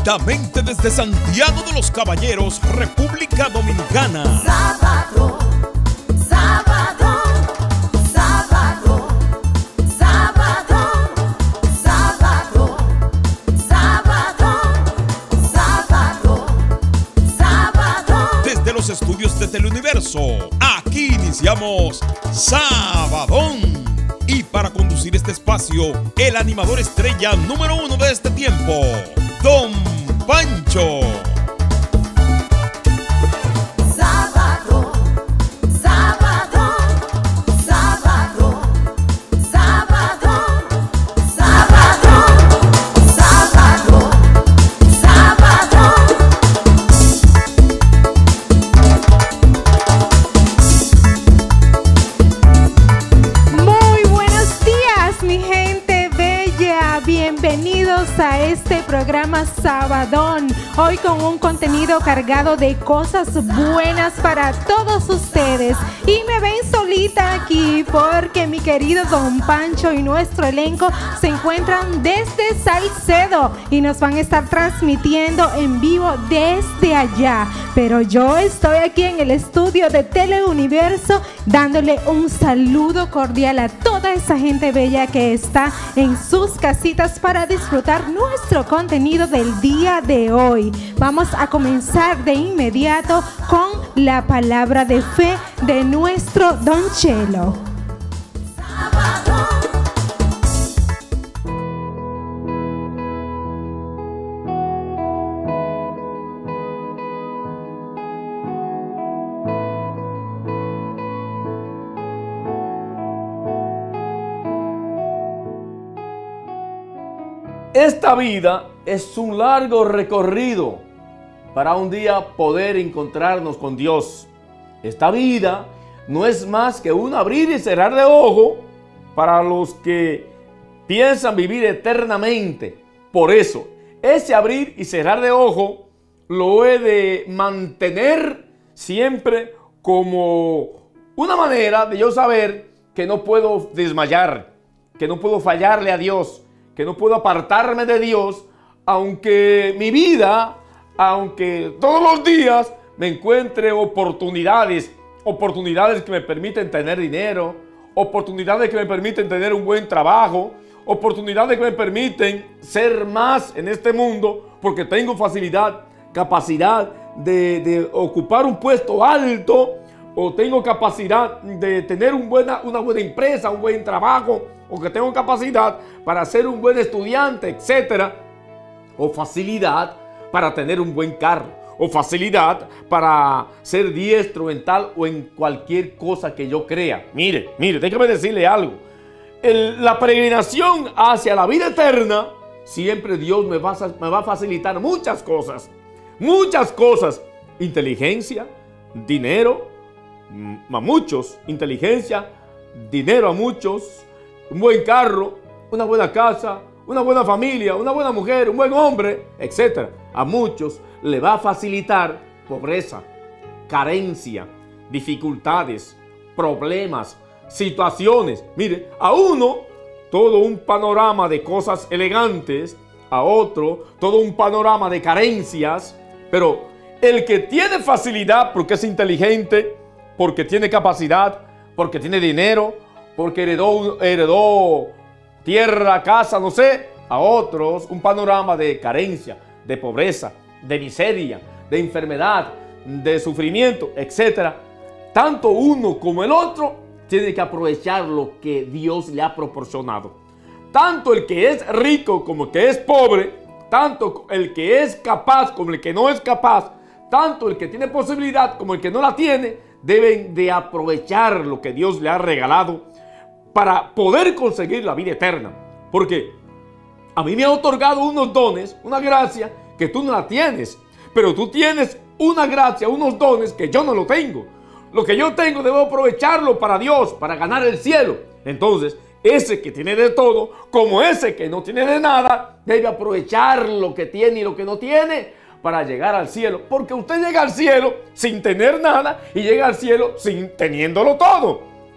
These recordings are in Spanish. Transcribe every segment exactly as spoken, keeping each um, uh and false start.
Directamente desde Santiago de los Caballeros, República Dominicana. Sábado, sábado, sábado, sábado, sábado, sábado, sábado, sábado. Desde los estudios de Teleuniverso, aquí iniciamos Sabadón. Y para conducir este espacio, el animador estrella número uno de este tiempo, Don Pancho. Sábado, sábado, sábado, sábado, sábado, sábado, sábado. Muy buenos días, mi gente bella. Bienvenidos a este programa Sabadón. Hoy con un contenido cargado de cosas buenas para todos ustedes. Y me ven solita aquí porque mi querido Don Pancho y nuestro elenco se encuentran desde Salcedo y nos van a estar transmitiendo en vivo desde allá. Pero yo estoy aquí en el estudio de Teleuniverso dándole un saludo cordial a toda esa gente bella que está en sus casitas para disfrutar nuestro contenido del día de hoy. Vamos a comenzar de inmediato con la palabra de fe de nuestro Don Chelo. Esta vida es un largo recorrido para un día poder encontrarnos con Dios. Esta vida no es más que un abrir y cerrar de ojo para los que piensan vivir eternamente. Por eso, ese abrir y cerrar de ojo lo he de mantener siempre como una manera de yo saber que no puedo desmayar, que no puedo fallarle a Dios, que no puedo apartarme de Dios, aunque mi vida, aunque todos los días me encuentre oportunidades, oportunidades que me permiten tener dinero, oportunidades que me permiten tener un buen trabajo, oportunidades que me permiten ser más en este mundo, porque tengo facilidad, capacidad de, de ocupar un puesto alto, o tengo capacidad de tener un buena, una buena empresa, un buen trabajo, o que tengo capacidad para ser un buen estudiante, etcétera, o facilidad para tener un buen carro, o facilidad para ser diestro en tal o en cualquier cosa que yo crea. Mire, mire, déjame decirle algo. El, la peregrinación hacia la vida eterna, siempre Dios me va, a, me va a facilitar muchas cosas, muchas cosas. Inteligencia, dinero, a muchos, inteligencia, dinero a muchos, un buen carro, una buena casa, una buena familia, una buena mujer, un buen hombre, etcétera. A muchos le va a facilitar pobreza, carencia, dificultades, problemas, situaciones. Mire, a uno todo un panorama de cosas elegantes, a otro todo un panorama de carencias, pero el que tiene facilidad porque es inteligente, porque tiene capacidad, porque tiene dinero, porque heredó, heredó tierra, casa, no sé, a otros un panorama de carencia, de pobreza, de miseria, de enfermedad, de sufrimiento, etcétera. Tanto uno como el otro tiene que aprovechar lo que Dios le ha proporcionado. Tanto el que es rico como el que es pobre, tanto el que es capaz como el que no es capaz, tanto el que tiene posibilidad como el que no la tiene, deben de aprovechar lo que Dios le ha regalado para poder conseguir la vida eterna. Porque a mí me ha otorgado unos dones, una gracia que tú no la tienes. Pero tú tienes una gracia, unos dones que yo no lo tengo. Lo que yo tengo debo aprovecharlo para Dios, para ganar el cielo. Entonces, ese que tiene de todo, como ese que no tiene de nada, debe aprovechar lo que tiene y lo que no tiene para llegar al cielo. Porque usted llega al cielo sin tener nada y llega al cielo sin teniéndolo todo.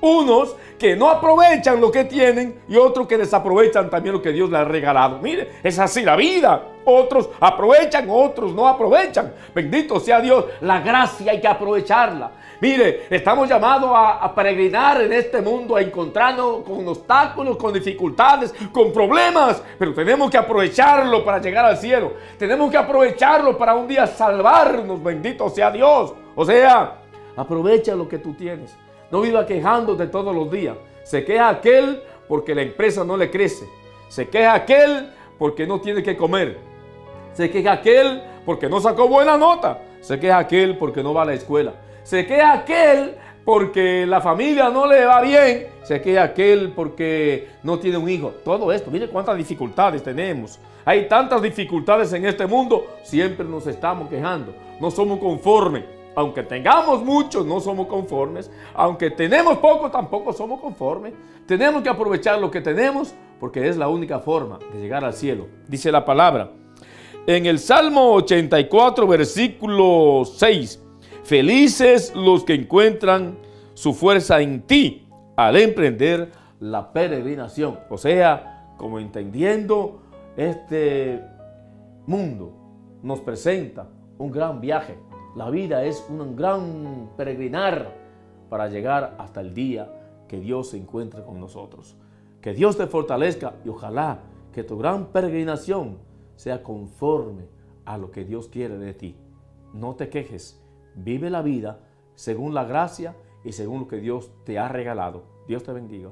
unos que no aprovechan lo que tienen y otros que desaprovechan también lo que Dios les ha regalado. Mire, es así la vida. Otros aprovechan, otros no aprovechan. Bendito sea Dios, la gracia hay que aprovecharla. Mire, estamos llamados a, a peregrinar en este mundo, a encontrarnos con obstáculos, con dificultades, con problemas, pero tenemos que aprovecharlo para llegar al cielo. Tenemos que aprovecharlo para un día salvarnos, bendito sea Dios. O sea, aprovecha lo que tú tienes. No viva quejándote todos los días. Se queja aquel porque la empresa no le crece. Se queja aquel porque no tiene que comer. Se queja aquel porque no sacó buena nota. Se queja aquel porque no va a la escuela. Se queja aquel porque la familia no le va bien. Se queja aquel porque no tiene un hijo. Todo esto, mire cuántas dificultades tenemos. Hay tantas dificultades en este mundo. Siempre nos estamos quejando. No somos conformes. Aunque tengamos mucho, no somos conformes. Aunque tenemos poco, tampoco somos conformes. Tenemos que aprovechar lo que tenemos porque es la única forma de llegar al cielo. Dice la palabra en el Salmo ochenta y cuatro, versículo seis. Felices los que encuentran su fuerza en ti al emprender la peregrinación. O sea, como entendiendo este mundo nos presenta un gran viaje. La vida es un gran peregrinar para llegar hasta el día que Dios se encuentre con nosotros. Que Dios te fortalezca y ojalá que tu gran peregrinación sea conforme a lo que Dios quiere de ti. No te quejes, vive la vida según la gracia y según lo que Dios te ha regalado. Dios te bendiga.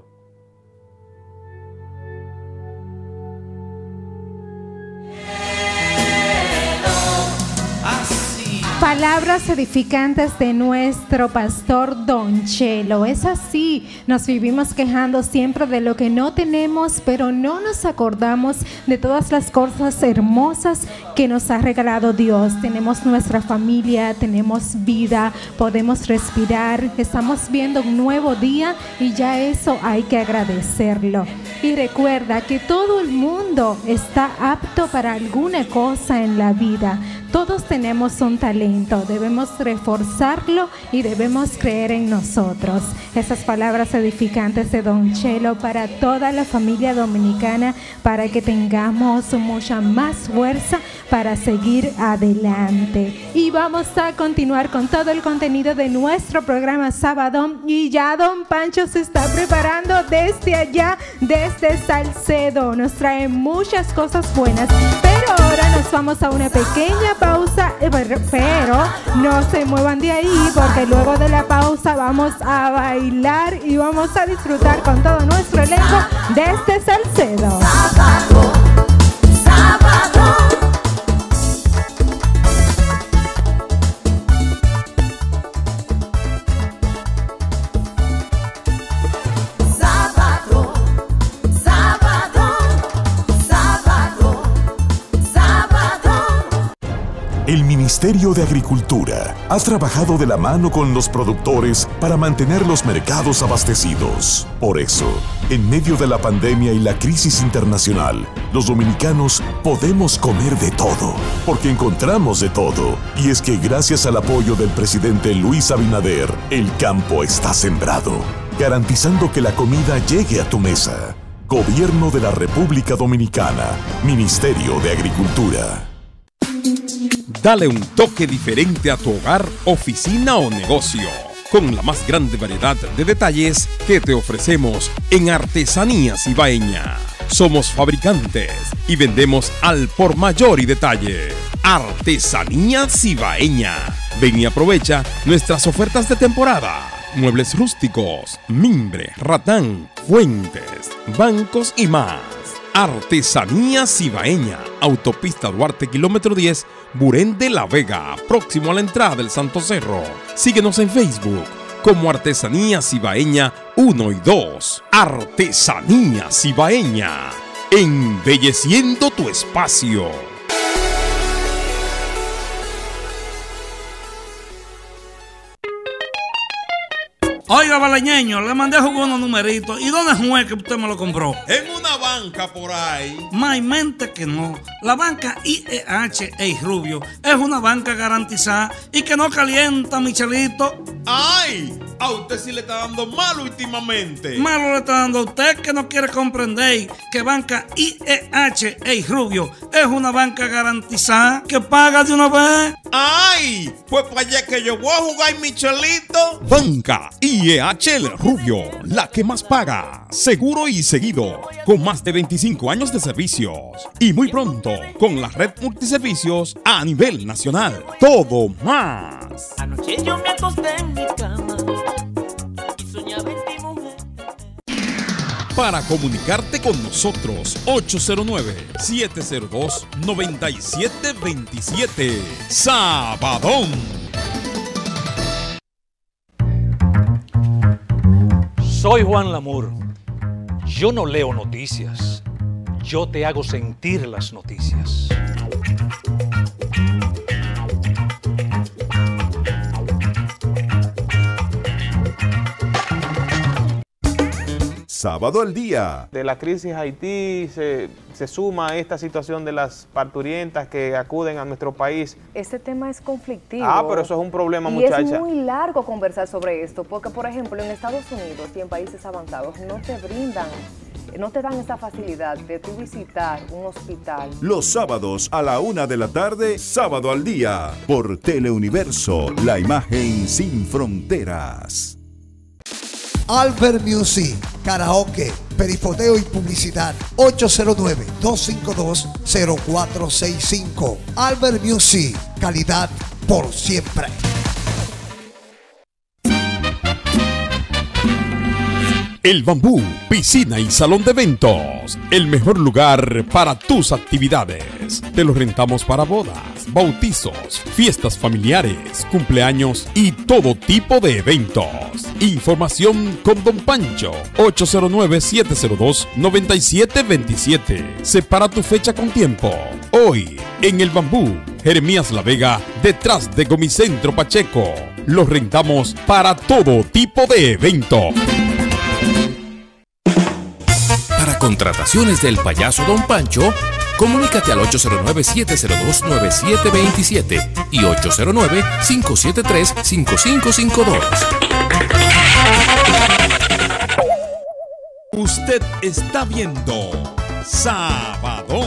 Palabras edificantes de nuestro pastor Don Chelo. Es así, nos vivimos quejando siempre de lo que no tenemos, pero no nos acordamos de todas las cosas hermosas que nos ha regalado Dios. Tenemos nuestra familia, tenemos vida, podemos respirar, estamos viendo un nuevo día y ya eso hay que agradecerlo. Y recuerda que todo el mundo está apto para alguna cosa en la vida. Todos tenemos un talento, debemos reforzarlo y debemos creer en nosotros. Esas palabras edificantes de Don Chelo para toda la familia dominicana, para que tengamos mucha más fuerza para seguir adelante. Y vamos a continuar con todo el contenido de nuestro programa Sabadón. Y ya Don Pancho se está preparando desde allá, desde Salcedo. Nos trae muchas cosas buenas, pero ahora nos vamos a una pequeña pausa, pero no se muevan de ahí porque luego de la pausa vamos a bailar y vamos a disfrutar con todo nuestro elenco desde Salcedo. Sábado, sábado. El Ministerio de Agricultura ha trabajado de la mano con los productores para mantener los mercados abastecidos. Por eso, en medio de la pandemia y la crisis internacional, los dominicanos podemos comer de todo, porque encontramos de todo. Y es que gracias al apoyo del presidente Luis Abinader, el campo está sembrado, garantizando que la comida llegue a tu mesa. Gobierno de la República Dominicana, Ministerio de Agricultura. Dale un toque diferente a tu hogar, oficina o negocio, con la más grande variedad de detalles que te ofrecemos en Artesanías Ibaeña. Somos fabricantes y vendemos al por mayor y detalle. Artesanías Ibaeña. Ven y aprovecha nuestras ofertas de temporada. Muebles rústicos, mimbre, ratán, fuentes, bancos y más. Artesanías Ibaeña, Autopista Duarte, kilómetro diez, Burén de la Vega, próximo a la entrada del Santo Cerro. Síguenos en Facebook como Artesanías Ibaeña uno y dos. Artesanías Ibaeña, embelleciendo tu espacio. Oiga, baleñeño, le mandé a jugar unos numeritos. ¿Y dónde fue que usted me lo compró? En una banca por ahí. Maymente que no. La banca I E H Ey Rubio es una banca garantizada y que no calienta, Michelito. ¡Ay! A usted sí le está dando mal últimamente. Malo le está dando a usted que no quiere comprender que Banca I E H, ey Rubio, es una banca garantizada que paga de una vez. ¡Ay! Pues para allá que yo voy a jugar Michelito. Banca I E H El Rubio, la que más paga, seguro y seguido, con más de veinticinco años de servicios y muy pronto con la red multiservicios a nivel nacional. Todo más. Anoche yo me acosté en mi cama y soñaba en ti, mujer. Para comunicarte con nosotros, ocho cero nueve, siete cero dos, nueve siete dos siete. Sabadón. Soy Juan Lamour. Yo no leo noticias. Yo te hago sentir las noticias. Sábado al día. De la crisis Haití se, se suma esta situación de las parturientas que acuden a nuestro país. Este tema es conflictivo. Ah, pero eso es un problema, y muchacha. Y es muy largo conversar sobre esto, porque por ejemplo en Estados Unidos y en países avanzados no te brindan, no te dan esa facilidad de tú visitar un hospital. Los sábados a la una de la tarde, Sábado al día, por Teleuniverso, la imagen sin fronteras. Albert Music, karaoke, perifoteo y publicidad. ocho cero nueve, dos cinco dos, cero cuatro seis cinco. Albert Music, calidad por siempre. El Bambú, piscina y salón de eventos. El mejor lugar para tus actividades. Te lo rentamos para bodas, bautizos, fiestas familiares, cumpleaños y todo tipo de eventos. Información con Don Pancho, ocho cero nueve, siete cero dos, nueve siete dos siete. Separa tu fecha con tiempo. Hoy, en El Bambú, Jeremías La Vega, detrás de Gomicentro Pacheco. Los rentamos para todo tipo de eventos. Para contrataciones del payaso Don Pancho, comunícate al ocho cero nueve, siete cero dos, nueve siete dos siete y ocho cero nueve, cinco siete tres, cinco cinco cinco dos. Usted está viendo Sabadón.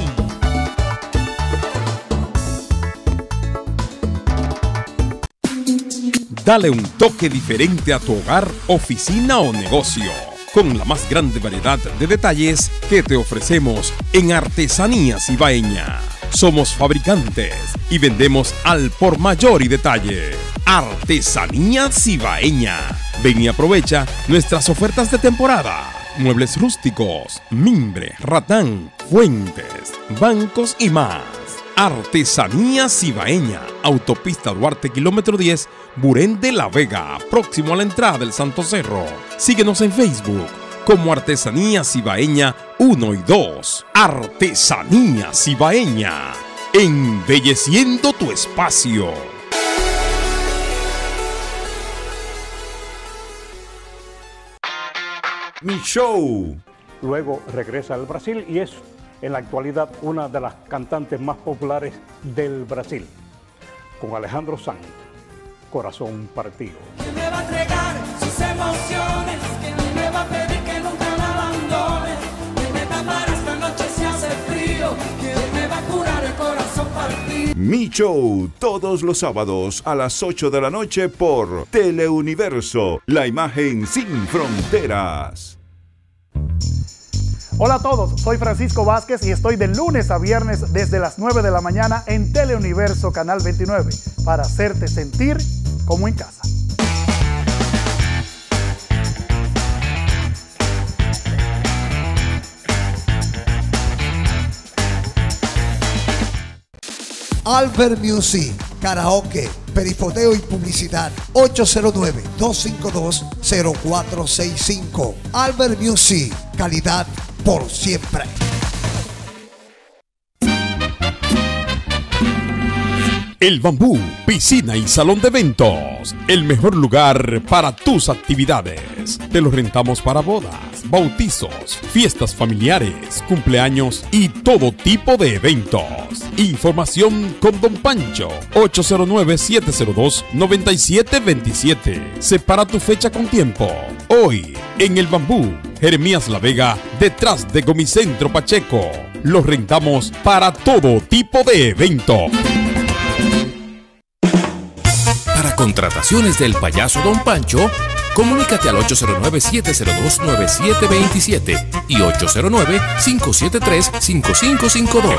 Dale un toque diferente a tu hogar, oficina o negocio, con la más grande variedad de detalles que te ofrecemos en Artesanías Ibaeña. Somos fabricantes y vendemos al por mayor y detalle. Artesanías Ibaeña. Ven y aprovecha nuestras ofertas de temporada. Muebles rústicos, mimbre, ratán, fuentes, bancos y más. Artesanías Ibaeña, Autopista Duarte, kilómetro diez, Burén de la Vega, próximo a la entrada del Santo Cerro. Síguenos en Facebook como Artesanías Ibaeña uno y dos. Artesanías Ibaeña, embelleciendo tu espacio. Mi show. Luego regresa al Brasil y es en la actualidad una de las cantantes más populares del Brasil, con Alejandro Sanz, Corazón Partido. ¿Quién me va a entregar sus emociones? ¿Quién me va a pedir que nunca la abandone? ¿Quién me tapará esta noche si hace frío? ¿Quién me va a curar el corazón partido? Mi show, todos los sábados a las ocho de la noche por Teleuniverso, la imagen sin fronteras. Hola a todos, soy Francisco Vázquez y estoy de lunes a viernes desde las nueve de la mañana en Teleuniverso Canal veintinueve para hacerte sentir como en casa. Albert Music, karaoke, perifoteo y publicidad. ocho cero nueve, dos cinco dos, cero cuatro seis cinco. Albert Music, calidad por siempre. El Bambú, piscina y salón de eventos. El mejor lugar para tus actividades. Te lo rentamos para bodas, bautizos, fiestas familiares, cumpleaños y todo tipo de eventos. Información con Don Pancho, ocho cero nueve, siete cero dos, nueve siete dos siete. Separa tu fecha con tiempo. Hoy, en El Bambú, Jeremías La Vega, detrás de Gomicentro Pacheco. Los rentamos para todo tipo de eventos. Para contrataciones del payaso Don Pancho, comunícate al ocho cero nueve, siete cero dos, nueve siete dos siete y ocho cero nueve, cinco siete tres, cinco cinco cinco dos.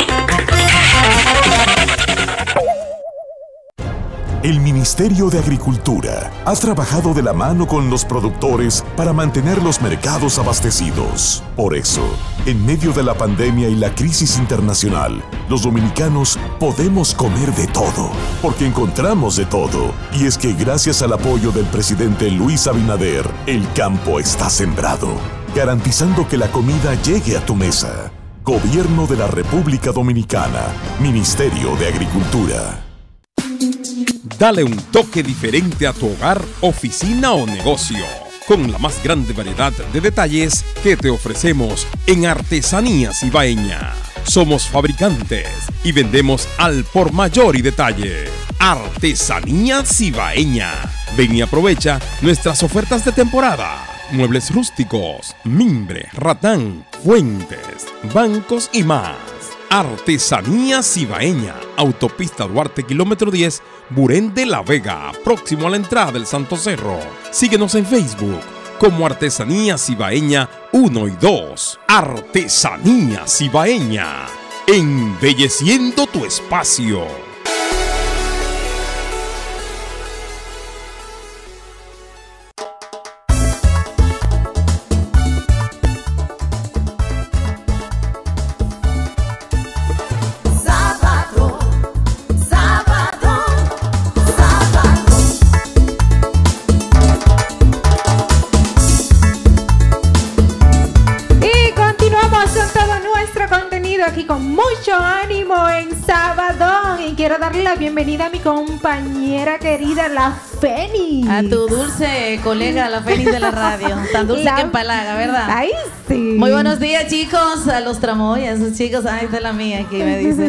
El Ministerio de Agricultura ha trabajado de la mano con los productores para mantener los mercados abastecidos. Por eso, en medio de la pandemia y la crisis internacional, los dominicanos podemos comer de todo, porque encontramos de todo. Y es que gracias al apoyo del presidente Luis Abinader, el campo está sembrado, garantizando que la comida llegue a tu mesa. Gobierno de la República Dominicana, Ministerio de Agricultura. Dale un toque diferente a tu hogar, oficina o negocio, con la más grande variedad de detalles que te ofrecemos en Artesanías Ibaeña. Somos fabricantes y vendemos al por mayor y detalle. Artesanías Ibaeña. Ven y aprovecha nuestras ofertas de temporada. Muebles rústicos, mimbre, ratán, fuentes, bancos y más. Artesanías Ibaeña, Autopista Duarte, kilómetro diez, Burén de la Vega, próximo a la entrada del Santo Cerro. Síguenos en Facebook como Artesanías Ibaeña uno y dos. Artesanías Ibaeña, embelleciendo tu espacio. Aquí con mucho ánimo en Sabadón y quiero darle la bienvenida a mi compañera querida, la Fénix. A tu dulce colega, la Fénix de la radio, tan dulce la... que empalaga, ¿verdad? Ay, sí. Muy buenos días, chicos, a los tramoyas, esos chicos, ay, esta es la mía aquí, me dice.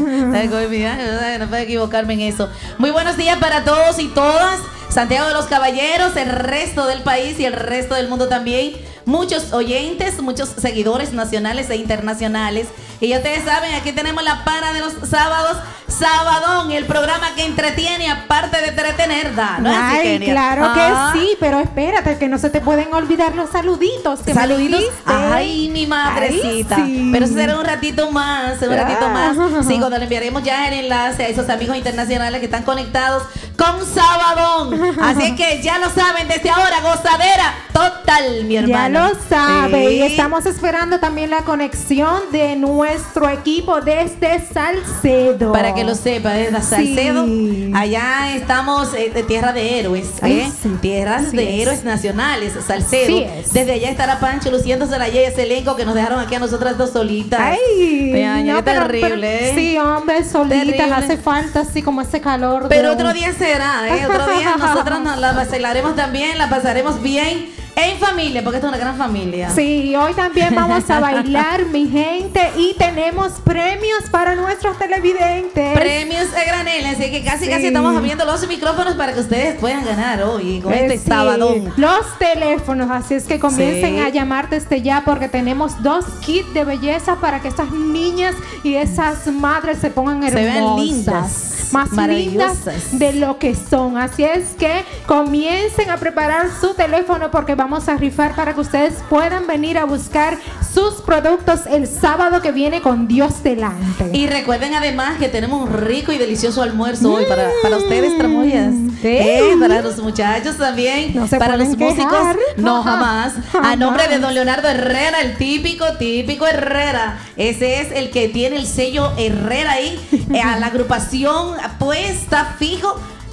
Ay, no puedo equivocarme en eso. Muy buenos días para todos y todas. Santiago de los Caballeros, el resto del país y el resto del mundo también. Muchos oyentes, muchos seguidores nacionales e internacionales. Y ya ustedes saben, aquí tenemos la para de los sábados, Sabadón, el programa que entretiene aparte de entretener, da, ¿no? Ay, Así, Kenia. Claro ah. que sí, pero espérate, que no se te pueden olvidar los saluditos. Que Saluditos. Ay, mi madrecita. Ay, sí. Pero eso será un ratito más, un ratito ah. más. Sí, cuando le enviaremos ya el enlace a esos amigos internacionales que están conectados con Sabadón. Así que ya lo saben, desde ahora, gozadera total, mi hermano. Ya lo sabe. Sí. Y estamos esperando también la conexión de nuestro equipo desde Salcedo. Para que lo sepa, desde Salcedo. Sí. Allá estamos eh, de tierra de héroes. ¿eh? Ay, sí. Tierras Así de es. héroes nacionales, Salcedo. Sí Desde allá estará Pancho luciéndose la ese elenco que nos dejaron aquí a nosotras dos solitas. Ay, Vean, no, qué pero, terrible, pero, ¿eh? Sí, hombre, solitas, terrible. Hace falta así como ese calor. Pero de... otro día será, ¿eh? Otro día nosotros nos la vacilaremos también, la pasaremos bien. En familia, porque esto es una gran familia. Sí, hoy también vamos a bailar, mi gente, y tenemos premios para nuestros televidentes. Premios a granel, así que casi sí. casi estamos abriendo los micrófonos para que ustedes puedan ganar hoy con eh, este sí. sábado. Los teléfonos, así es que comiencen sí. a llamar desde ya porque tenemos dos kits de belleza para que estas niñas y esas madres se pongan hermosas. Se vean lindas. Más lindas de lo que son. Así es que comiencen a preparar su teléfono porque vamos a rifar para que ustedes puedan venir a buscar sus productos el sábado que viene con Dios delante. Y recuerden además que tenemos un rico y delicioso almuerzo mm. hoy para, para ustedes, tramoyas. ¿Sí? Eh, para los muchachos también. No se para los quejar. músicos. No, jamás. jamás. A nombre de don Leonardo Herrera, el típico, típico Herrera. Ese es el que tiene el sello Herrera ahí. eh, a la agrupación puesta fijo.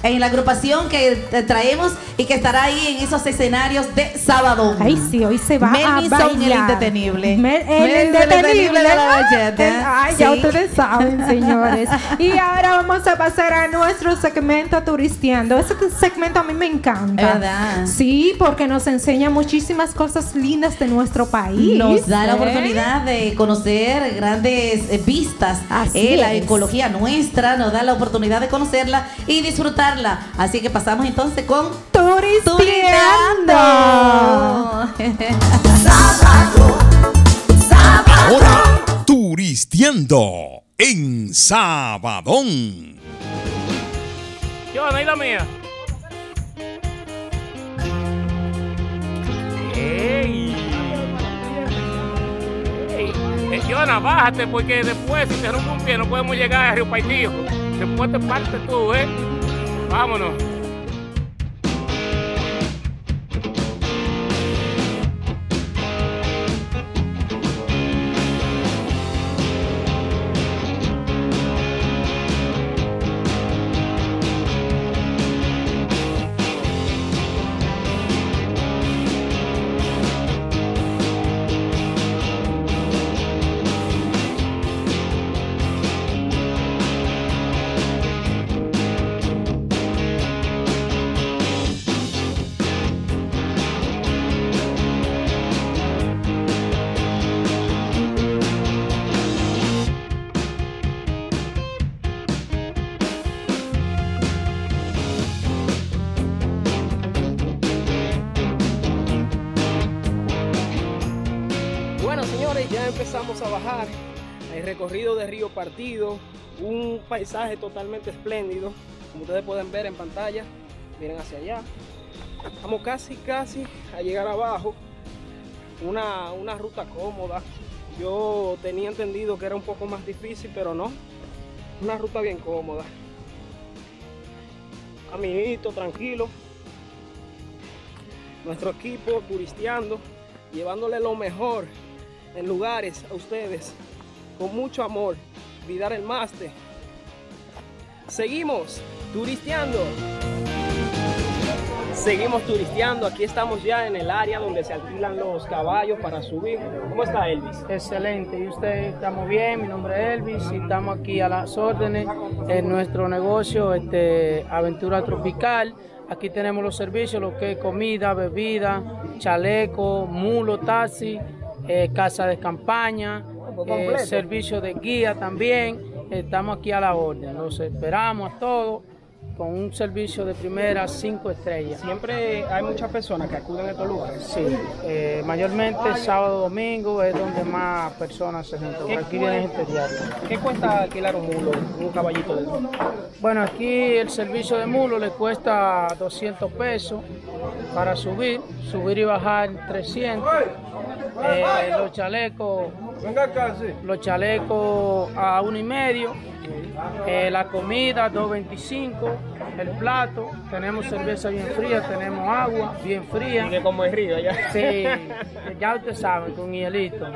en la agrupación que te traemos y que estará ahí en esos escenarios de sábado. Ay, sí, hoy se va Melvin a Son, el bailar. indetenible. Mel- el Melvin, indetenible. de la bachata. Ay, ya Sí. ustedes saben, señores. Y ahora vamos a pasar a nuestro segmento turisteando. Ese segmento a mí me encanta. ¿Verdad? Sí, porque nos enseña muchísimas cosas lindas de nuestro país. Nos da la ¿eh? oportunidad de conocer grandes eh, vistas. Así eh, la es. ecología nuestra nos da la oportunidad de conocerla y disfrutarla. Así que pasamos entonces con Turisteando. Ahora, turisteando en Sabadón. Yo, Naida mía. ¡Ey! ¡Ey! Eh, Yona, bájate porque después si te rompe un pie no podemos llegar a Río Paitío. Después te partes tú, ¿eh? Vámonos. Bueno, señores, ya empezamos a bajar el recorrido de Río Partido, un paisaje totalmente espléndido, como ustedes pueden ver en pantalla. Miren hacia allá. Estamos casi, casi a llegar abajo. Una, una ruta cómoda. Yo tenía entendido que era un poco más difícil, pero no. Una ruta bien cómoda. Caminito, tranquilo. Nuestro equipo turisteando, llevándole lo mejor en lugares a ustedes con mucho amor. Vidar el Maste. Seguimos turisteando. Seguimos turisteando. Aquí estamos ya en el área donde se alquilan los caballos para subir. ¿Cómo está Elvis? Excelente, y usted, estamos bien, mi nombre es Elvis y estamos aquí a las órdenes en nuestro negocio este, Aventura Tropical. Aquí tenemos los servicios, lo que es comida, bebida, chaleco, mulo, taxi, eh, casa de campaña, eh, servicio de guía también. Estamos aquí a la orden, los esperamos a todos con un servicio de primera cinco estrellas. Siempre hay muchas personas que acuden a estos lugares. Sí, eh, mayormente sábado, domingo es donde más personas se juntan. ¿Qué Aquí viene gente diaria. ¿Qué cuesta alquilar un mulo, un caballito de eso? Bueno, aquí el servicio de mulo le cuesta doscientos pesos para subir, subir y bajar trescientos. Eh, los chalecos, los chalecos a uno y medio. Eh, la comida dos veinticinco, el plato, tenemos cerveza bien fría, tenemos agua bien fría. Y que como es río allá. Sí, ya ustedes saben, con hielito.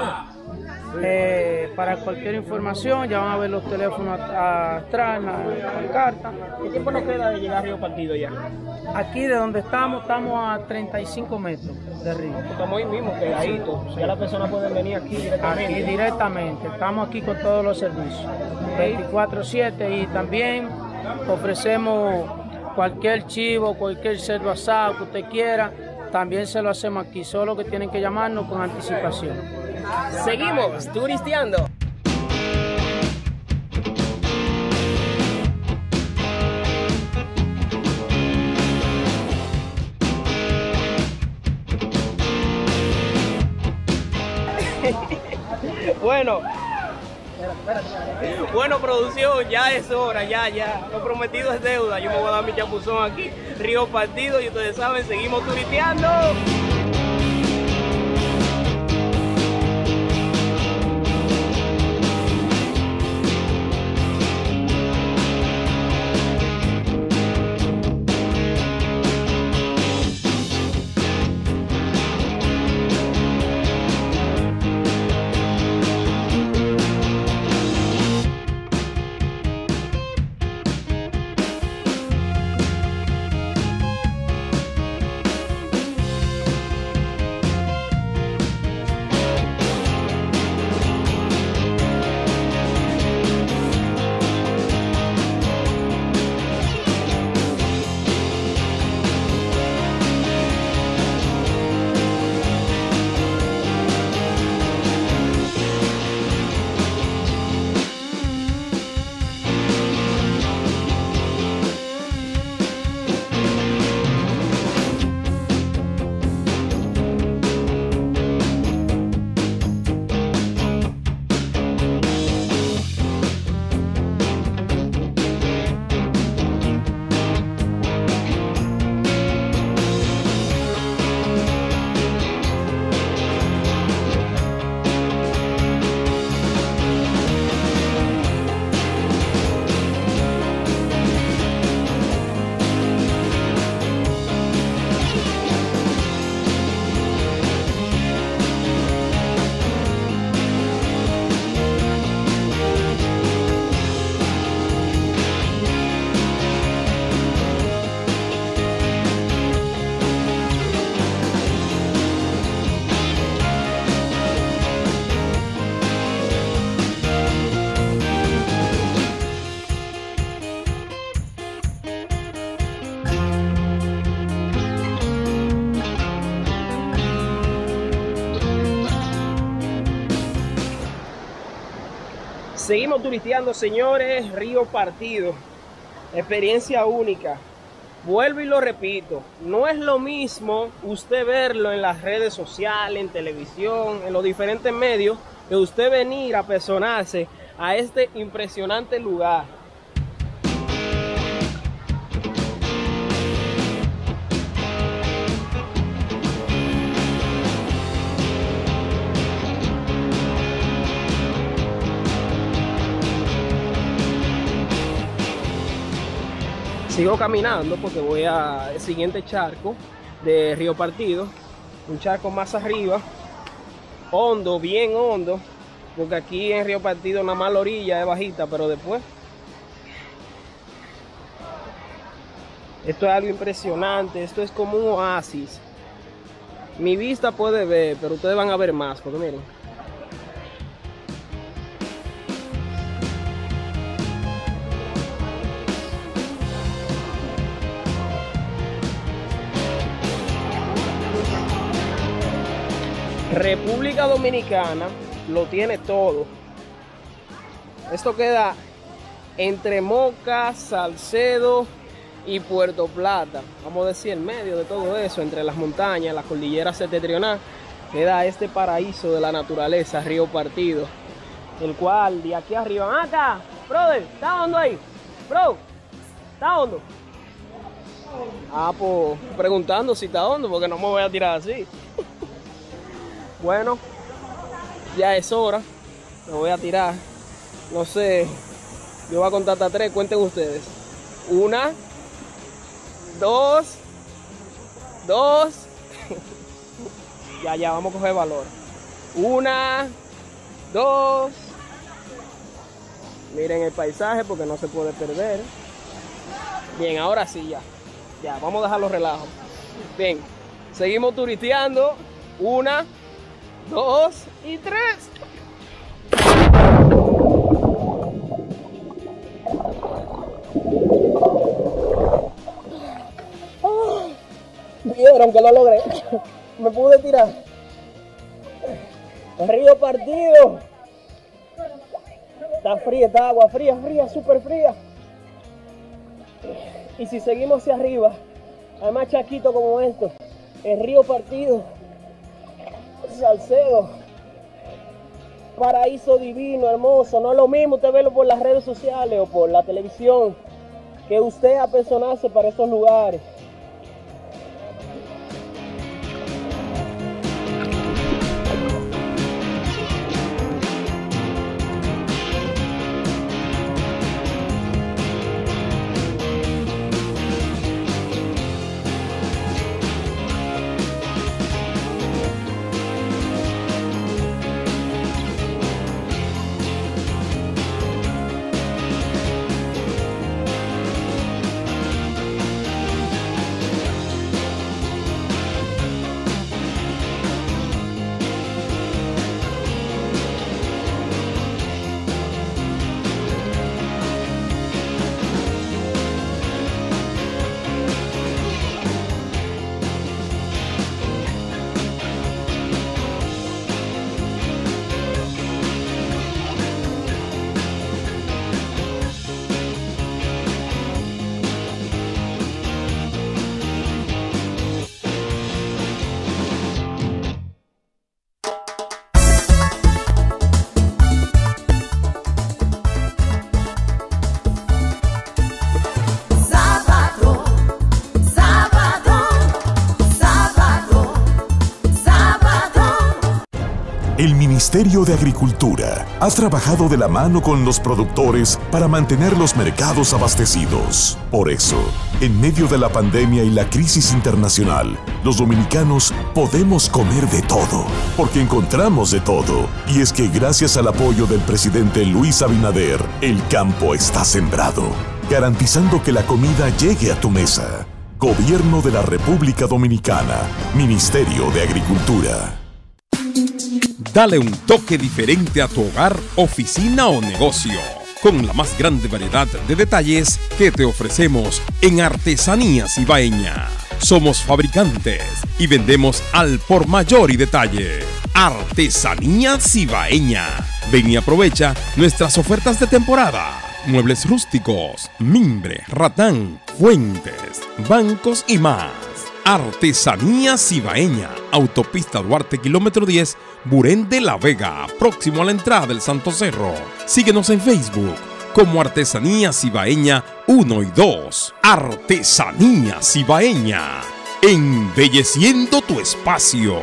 Eh, para cualquier información ya van a ver los teléfonos atrás en la pancarta. ¿Qué tiempo nos queda de llegar a Río Partido ya? Aquí de donde estamos, estamos a treinta y cinco metros de río. Estamos ahí mismo, pegaditos. Ya las personas pueden venir aquí directamente. Aquí directamente, estamos aquí con todos los servicios, veinticuatro siete, y también ofrecemos cualquier chivo, cualquier cerdo asado que usted quiera, también se lo hacemos aquí, solo que tienen que llamarnos con anticipación. Seguimos turisteando. Bueno, bueno, producción, ya es hora, ya, ya. Lo prometido es deuda. Yo me voy a dar mi chapuzón aquí, Río Partido, y ustedes saben, seguimos turisteando. Seguimos turisteando, señores, Río Partido. Experiencia única. Vuelvo y lo repito, no es lo mismo usted verlo en las redes sociales, en televisión, en los diferentes medios, que usted venir a apersonarse a este impresionante lugar. Sigo caminando porque voy al siguiente charco de Río Partido, un charco más arriba, hondo, bien hondo, porque aquí en Río Partido nada más la orilla es bajita, pero después esto es algo impresionante, esto es como un oasis. Mi vista puede ver, pero ustedes van a ver más, porque miren. República Dominicana lo tiene todo. Esto queda entre Moca, Salcedo y Puerto Plata. Vamos a decir, en medio de todo eso, entre las montañas, las cordilleras septentrionales, queda este paraíso de la naturaleza, Río Partido. El cual de aquí arriba, acá, brother, ¿está hondo ahí? Bro, ¿está hondo? Ah, pues preguntando si está hondo, porque no me voy a tirar así. Bueno, ya es hora, me voy a tirar, no sé, yo voy a contar hasta tres, cuenten ustedes. Una, dos, dos, ya, ya, vamos a coger valor. Una, dos, miren el paisaje porque no se puede perder. Bien, ahora sí, ya, ya, vamos a dejar los relajos. Bien, seguimos turisteando, una, dos y tres. Oh, vieron que lo logré. Me pude tirar. Río Partido. Está fría, está agua fría, fría, súper fría. Y si seguimos hacia arriba, hay más chaquitos como esto. El Río Partido. Salcedo, paraíso divino, hermoso. No es lo mismo usted verlo por las redes sociales o por la televisión que usted apersonarse para esos lugares. El Ministerio de Agricultura ha trabajado de la mano con los productores para mantener los mercados abastecidos. Por eso, en medio de la pandemia y la crisis internacional, los dominicanos podemos comer de todo, porque encontramos de todo. Y es que gracias al apoyo del presidente Luis Abinader, el campo está sembrado, garantizando que la comida llegue a tu mesa. Gobierno de la República Dominicana, Ministerio de Agricultura. Dale un toque diferente a tu hogar, oficina o negocio, con la más grande variedad de detalles que te ofrecemos en Artesanías Ibaeñas. Somos fabricantes y vendemos al por mayor y detalle. Artesanía Cibaeña. Ven y aprovecha nuestras ofertas de temporada. Muebles rústicos, mimbre, ratán, fuentes, bancos y más. Artesanía Cibaeña. Autopista Duarte, kilómetro diez, Burén de la Vega, próximo a la entrada del Santo Cerro. Síguenos en Facebook como Artesanía Cibaeña uno y dos. Artesanía Cibaeña. Embelleciendo tu espacio.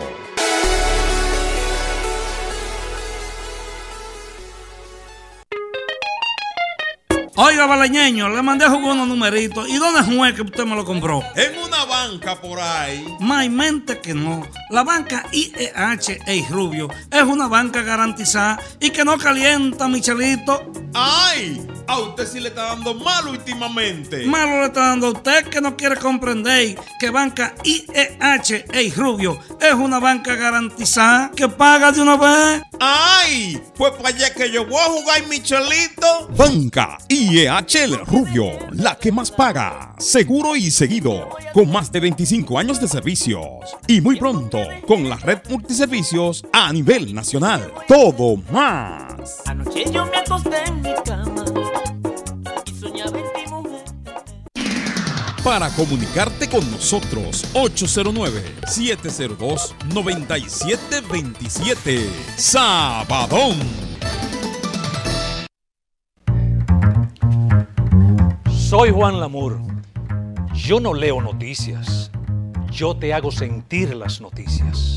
Oiga, baleñeño, le mandé a jugar unos numeritos. ¿Y dónde fue que usted me lo compró? En una banca por ahí. May mente que no. La banca I E H Ey Rubio es una banca garantizada y que no calienta, Michelito. ¡Ay! A usted sí le está dando mal últimamente. Malo le está dando a usted que no quiere comprender que banca I E H Ey Rubio es una banca garantizada que paga de una vez. ¡Ay! Pues para allá que yo voy a jugar, Michelito. Banca I E H El Rubio, la que más paga, seguro y seguido, con más de veinticinco años de servicios y muy pronto con la red multiservicios a nivel nacional. Todo más. Anoche yo me acosté en mi cama y soñaba en ti, mujer. Para comunicarte con nosotros, ocho cero nueve, siete cero dos, nueve siete dos siete. Sabadón. Soy Juan Lamour. Yo no leo noticias. Yo te hago sentir las noticias.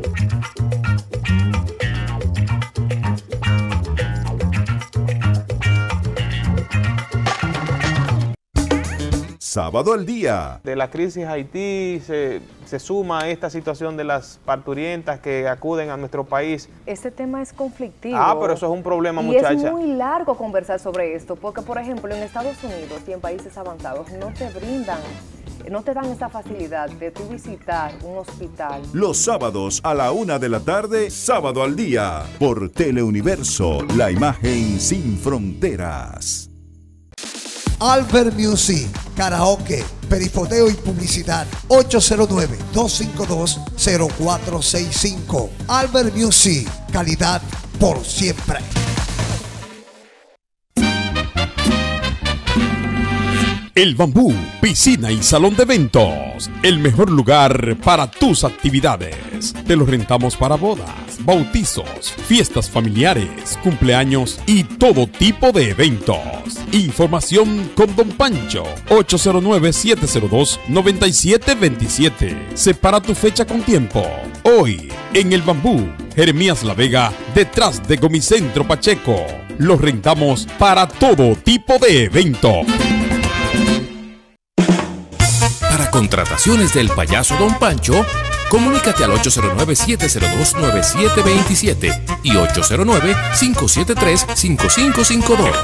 Sábado al día. De la crisis Haití se, se suma esta situación de las parturientas que acuden a nuestro país. Este tema es conflictivo. Ah, pero eso es un problema, y muchacha. Y es muy largo conversar sobre esto, porque por ejemplo en Estados Unidos y en países avanzados no te brindan, no te dan esa facilidad de tú visitar un hospital. Los sábados a la una de la tarde, Sábado al día, por Teleuniverso, la imagen sin fronteras. Albert Music, karaoke, perifoteo y publicidad. ocho cero nueve, dos cinco dos, cero cuatro seis cinco. Albert Music, calidad por siempre. El Bambú, piscina y salón de eventos. El mejor lugar para tus actividades. Te lo rentamos para bodas, bautizos, fiestas familiares, cumpleaños y todo tipo de eventos. Información con Don Pancho, ocho cero nueve, siete cero dos, nueve siete dos siete. Separa tu fecha con tiempo. Hoy, en El Bambú, Jeremías La Vega, detrás de Gomicentro Pacheco. Los rentamos para todo tipo de eventos. Para contrataciones del payaso Don Pancho, comunícate al ocho cero nueve, siete cero dos, nueve siete dos siete y ocho cero nueve, cinco siete tres, cinco cinco cinco dos.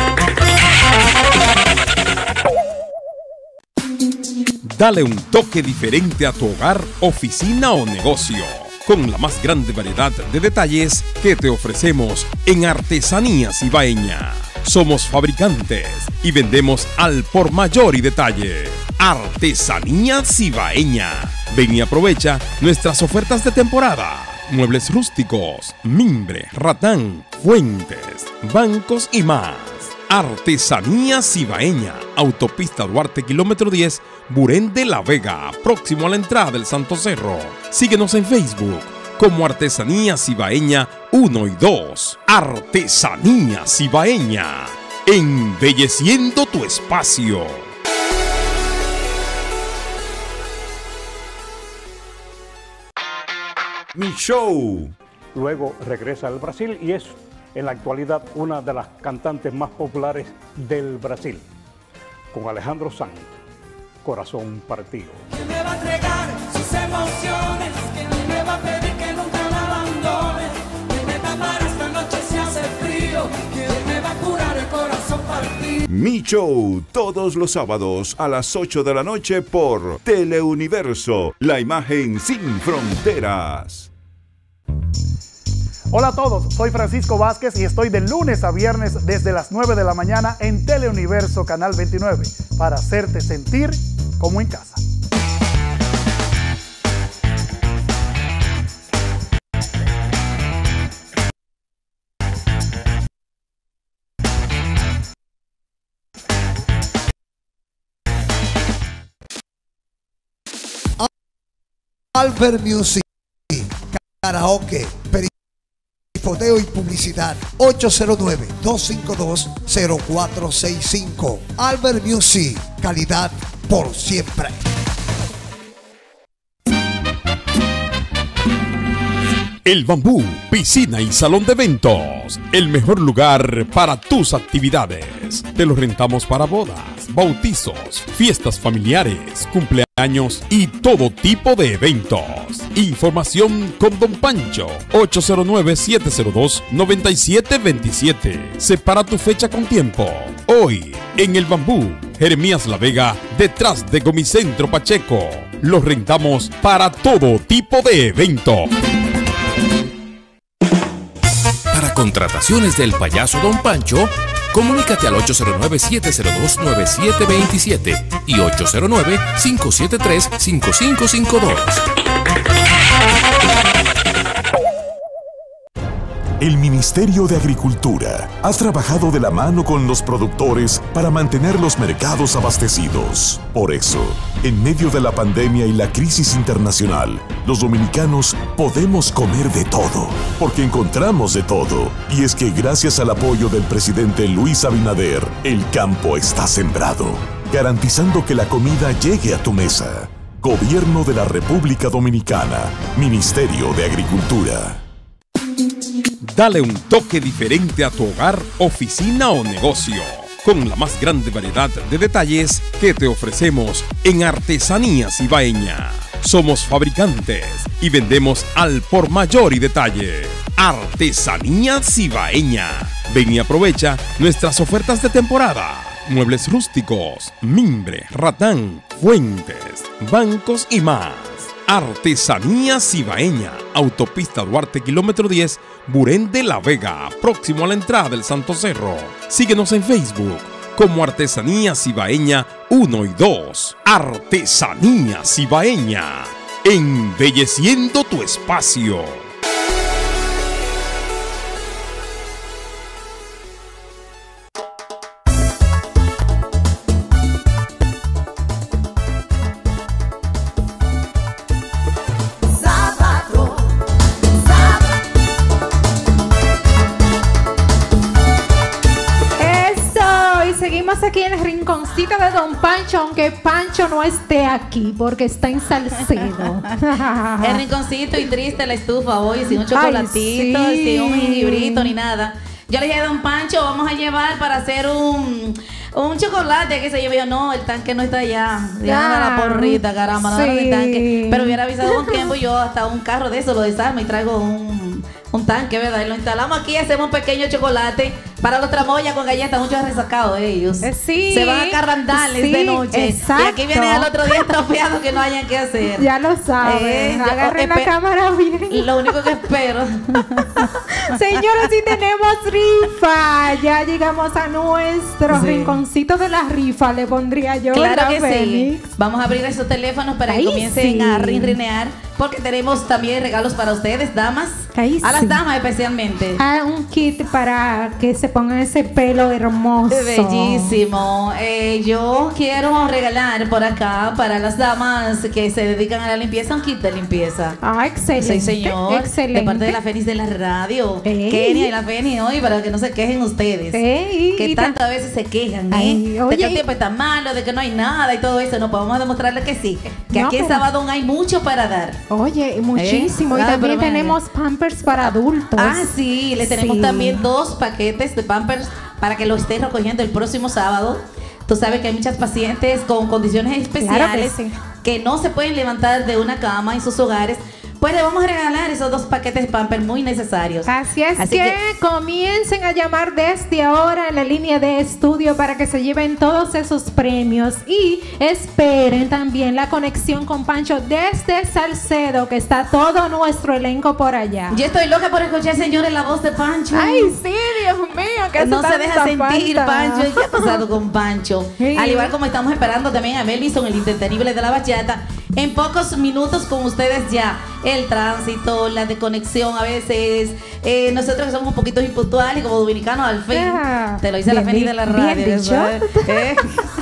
Dale un toque diferente a tu hogar, oficina o negocio, con la más grande variedad de detalles que te ofrecemos en Artesanía Cibaeña. Somos fabricantes y vendemos al por mayor y detalle. Artesanía Cibaeña. Ven y aprovecha nuestras ofertas de temporada. Muebles rústicos, mimbre, ratán, fuentes, bancos y más. Artesanía Cibaeña. Autopista Duarte, kilómetro diez, Burén de la Vega, próximo a la entrada del Santo Cerro. Síguenos en Facebook como Artesanía Cibaeña uno y dos. Artesanía Cibaeña. Embelleciendo tu espacio. Mi show. Luego regresa al Brasil y es en la actualidad una de las cantantes más populares del Brasil, con Alejandro Sanz, Corazón Partido. Que me va a entregar sus emociones, que no me va a pedir que nunca la abandone, que me tapará esta noche si hace frío, que me va a curar el corazón partido. Mi show, todos los sábados a las ocho de la noche por Teleuniverso, la imagen sin fronteras. Hola a todos, soy Francisco Vázquez y estoy de lunes a viernes desde las nueve de la mañana en Teleuniverso Canal veintinueve para hacerte sentir como en casa. Albert Music, karaoke, perifoteo y publicidad. ocho cero nueve, dos cinco dos, cero cuatro seis cinco. Albert Music, calidad por siempre. El Bambú, piscina y salón de eventos. El mejor lugar para tus actividades. Te lo rentamos para bodas, bautizos, fiestas familiares, cumpleaños y todo tipo de eventos. Información con Don Pancho, ocho cero nueve, siete cero dos, nueve siete dos siete. Separa tu fecha con tiempo. Hoy, en El Bambú, Jeremías La Vega, detrás de Gomicentro Pacheco. Los rentamos para todo tipo de eventos. Para contrataciones del payaso Don Pancho, comunícate al ocho cero nueve, siete cero dos, nueve siete dos siete y ocho cero nueve, cinco siete tres, cinco cinco cinco dos. El Ministerio de Agricultura ha trabajado de la mano con los productores para mantener los mercados abastecidos. Por eso, en medio de la pandemia y la crisis internacional, los dominicanos podemos comer de todo, porque encontramos de todo. Y es que gracias al apoyo del presidente Luis Abinader, el campo está sembrado, garantizando que la comida llegue a tu mesa. Gobierno de la República Dominicana, Ministerio de Agricultura. Dale un toque diferente a tu hogar, oficina o negocio, con la más grande variedad de detalles que te ofrecemos en Artesanías Cibaeña. Somos fabricantes y vendemos al por mayor y detalle. Artesanías Cibaeña. Ven y aprovecha nuestras ofertas de temporada. Muebles rústicos, mimbre, ratán, fuentes, bancos y más. Artesanía Cibaeña, Autopista Duarte, kilómetro diez, Burén de la Vega, próximo a la entrada del Santo Cerro. Síguenos en Facebook como Artesanía Cibaeña uno y dos. Artesanía Cibaeña, embelleciendo tu espacio. Aquí en el rinconcito de Don Pancho, aunque Pancho no esté aquí porque está en Salcedo. El rinconcito y triste la estufa hoy, sin un chocolatito, Ay, sí. sin un jengibrito ni nada. Yo le dije a Don Pancho, vamos a llevar para hacer un, un chocolate, que se yo, no, el tanque no está allá. Dígame la porrita, caramba, no sí. era mi tanque. Pero hubiera avisado un tiempo, yo hasta un carro de eso lo desarmo y traigo un, un tanque, ¿verdad? Y lo instalamos aquí, hacemos un pequeño chocolate para los tramoyas con galletas, muchos resacados ellos. Eh, sí. Se van a carrandales sí, de noche. Exacto. Y aquí vienen al otro día estropeados que no hayan que hacer. Ya lo saben. Eh, Agarren la cámara bien. Lo único que espero. Señores, sí tenemos rifa. Ya llegamos a nuestro sí. rinconcito de la rifa, le pondría yo. Claro que Félix. sí. Vamos a abrir esos teléfonos para Ahí que comiencen sí. a rinrinear, porque tenemos también regalos para ustedes, damas. Ahí a sí. las damas especialmente. Ah, un kit para que se pongan ese pelo hermoso. Bellísimo. Eh, yo quiero regalar por acá para las damas que se dedican a la limpieza un kit de limpieza. Ah, excelente. Sí, señor. Excelente. De parte de la Fénix de la radio. Ey. Kenia y la Fénix hoy, para que no se quejen ustedes. Ey. Que tantas veces se quejan, ¿eh? Ay, oye, de que el tiempo está malo, de que no hay nada y todo eso. No podemos demostrarle que sí. Que no, aquí en pero... Sabadón hay mucho para dar. Oye, muchísimo. ¿Eh? Y Ah, también pero tenemos Pampers para adultos. Ah, sí. Le tenemos Sí. también dos paquetes de Pampers para que lo estés recogiendo el próximo sábado. Tú sabes que hay muchas pacientes con condiciones especiales Claro que sí. que no se pueden levantar de una cama en sus hogares. Pues le vamos a regalar esos dos paquetes de Pampers muy necesarios. Así es Así que, que comiencen a llamar desde ahora en la línea de estudio para que se lleven todos esos premios y esperen también la conexión con Pancho desde Salcedo, que está todo nuestro elenco por allá. Yo estoy loca por escuchar, señores, la voz de Pancho. Ay, sí, Dios mío, que no se deja sentir falta. Pancho. ¿Y qué ha pasado con Pancho? Sí. Al igual como estamos esperando también a Melvison, el intentenible de la bachata. En pocos minutos con ustedes ya. El tránsito, la desconexión a veces. Eh, nosotros que somos un poquito impuntuales como dominicanos, al fin. Yeah. Te lo dice Bien la Fénix de la di- bien radio. dicho. ¿Eh?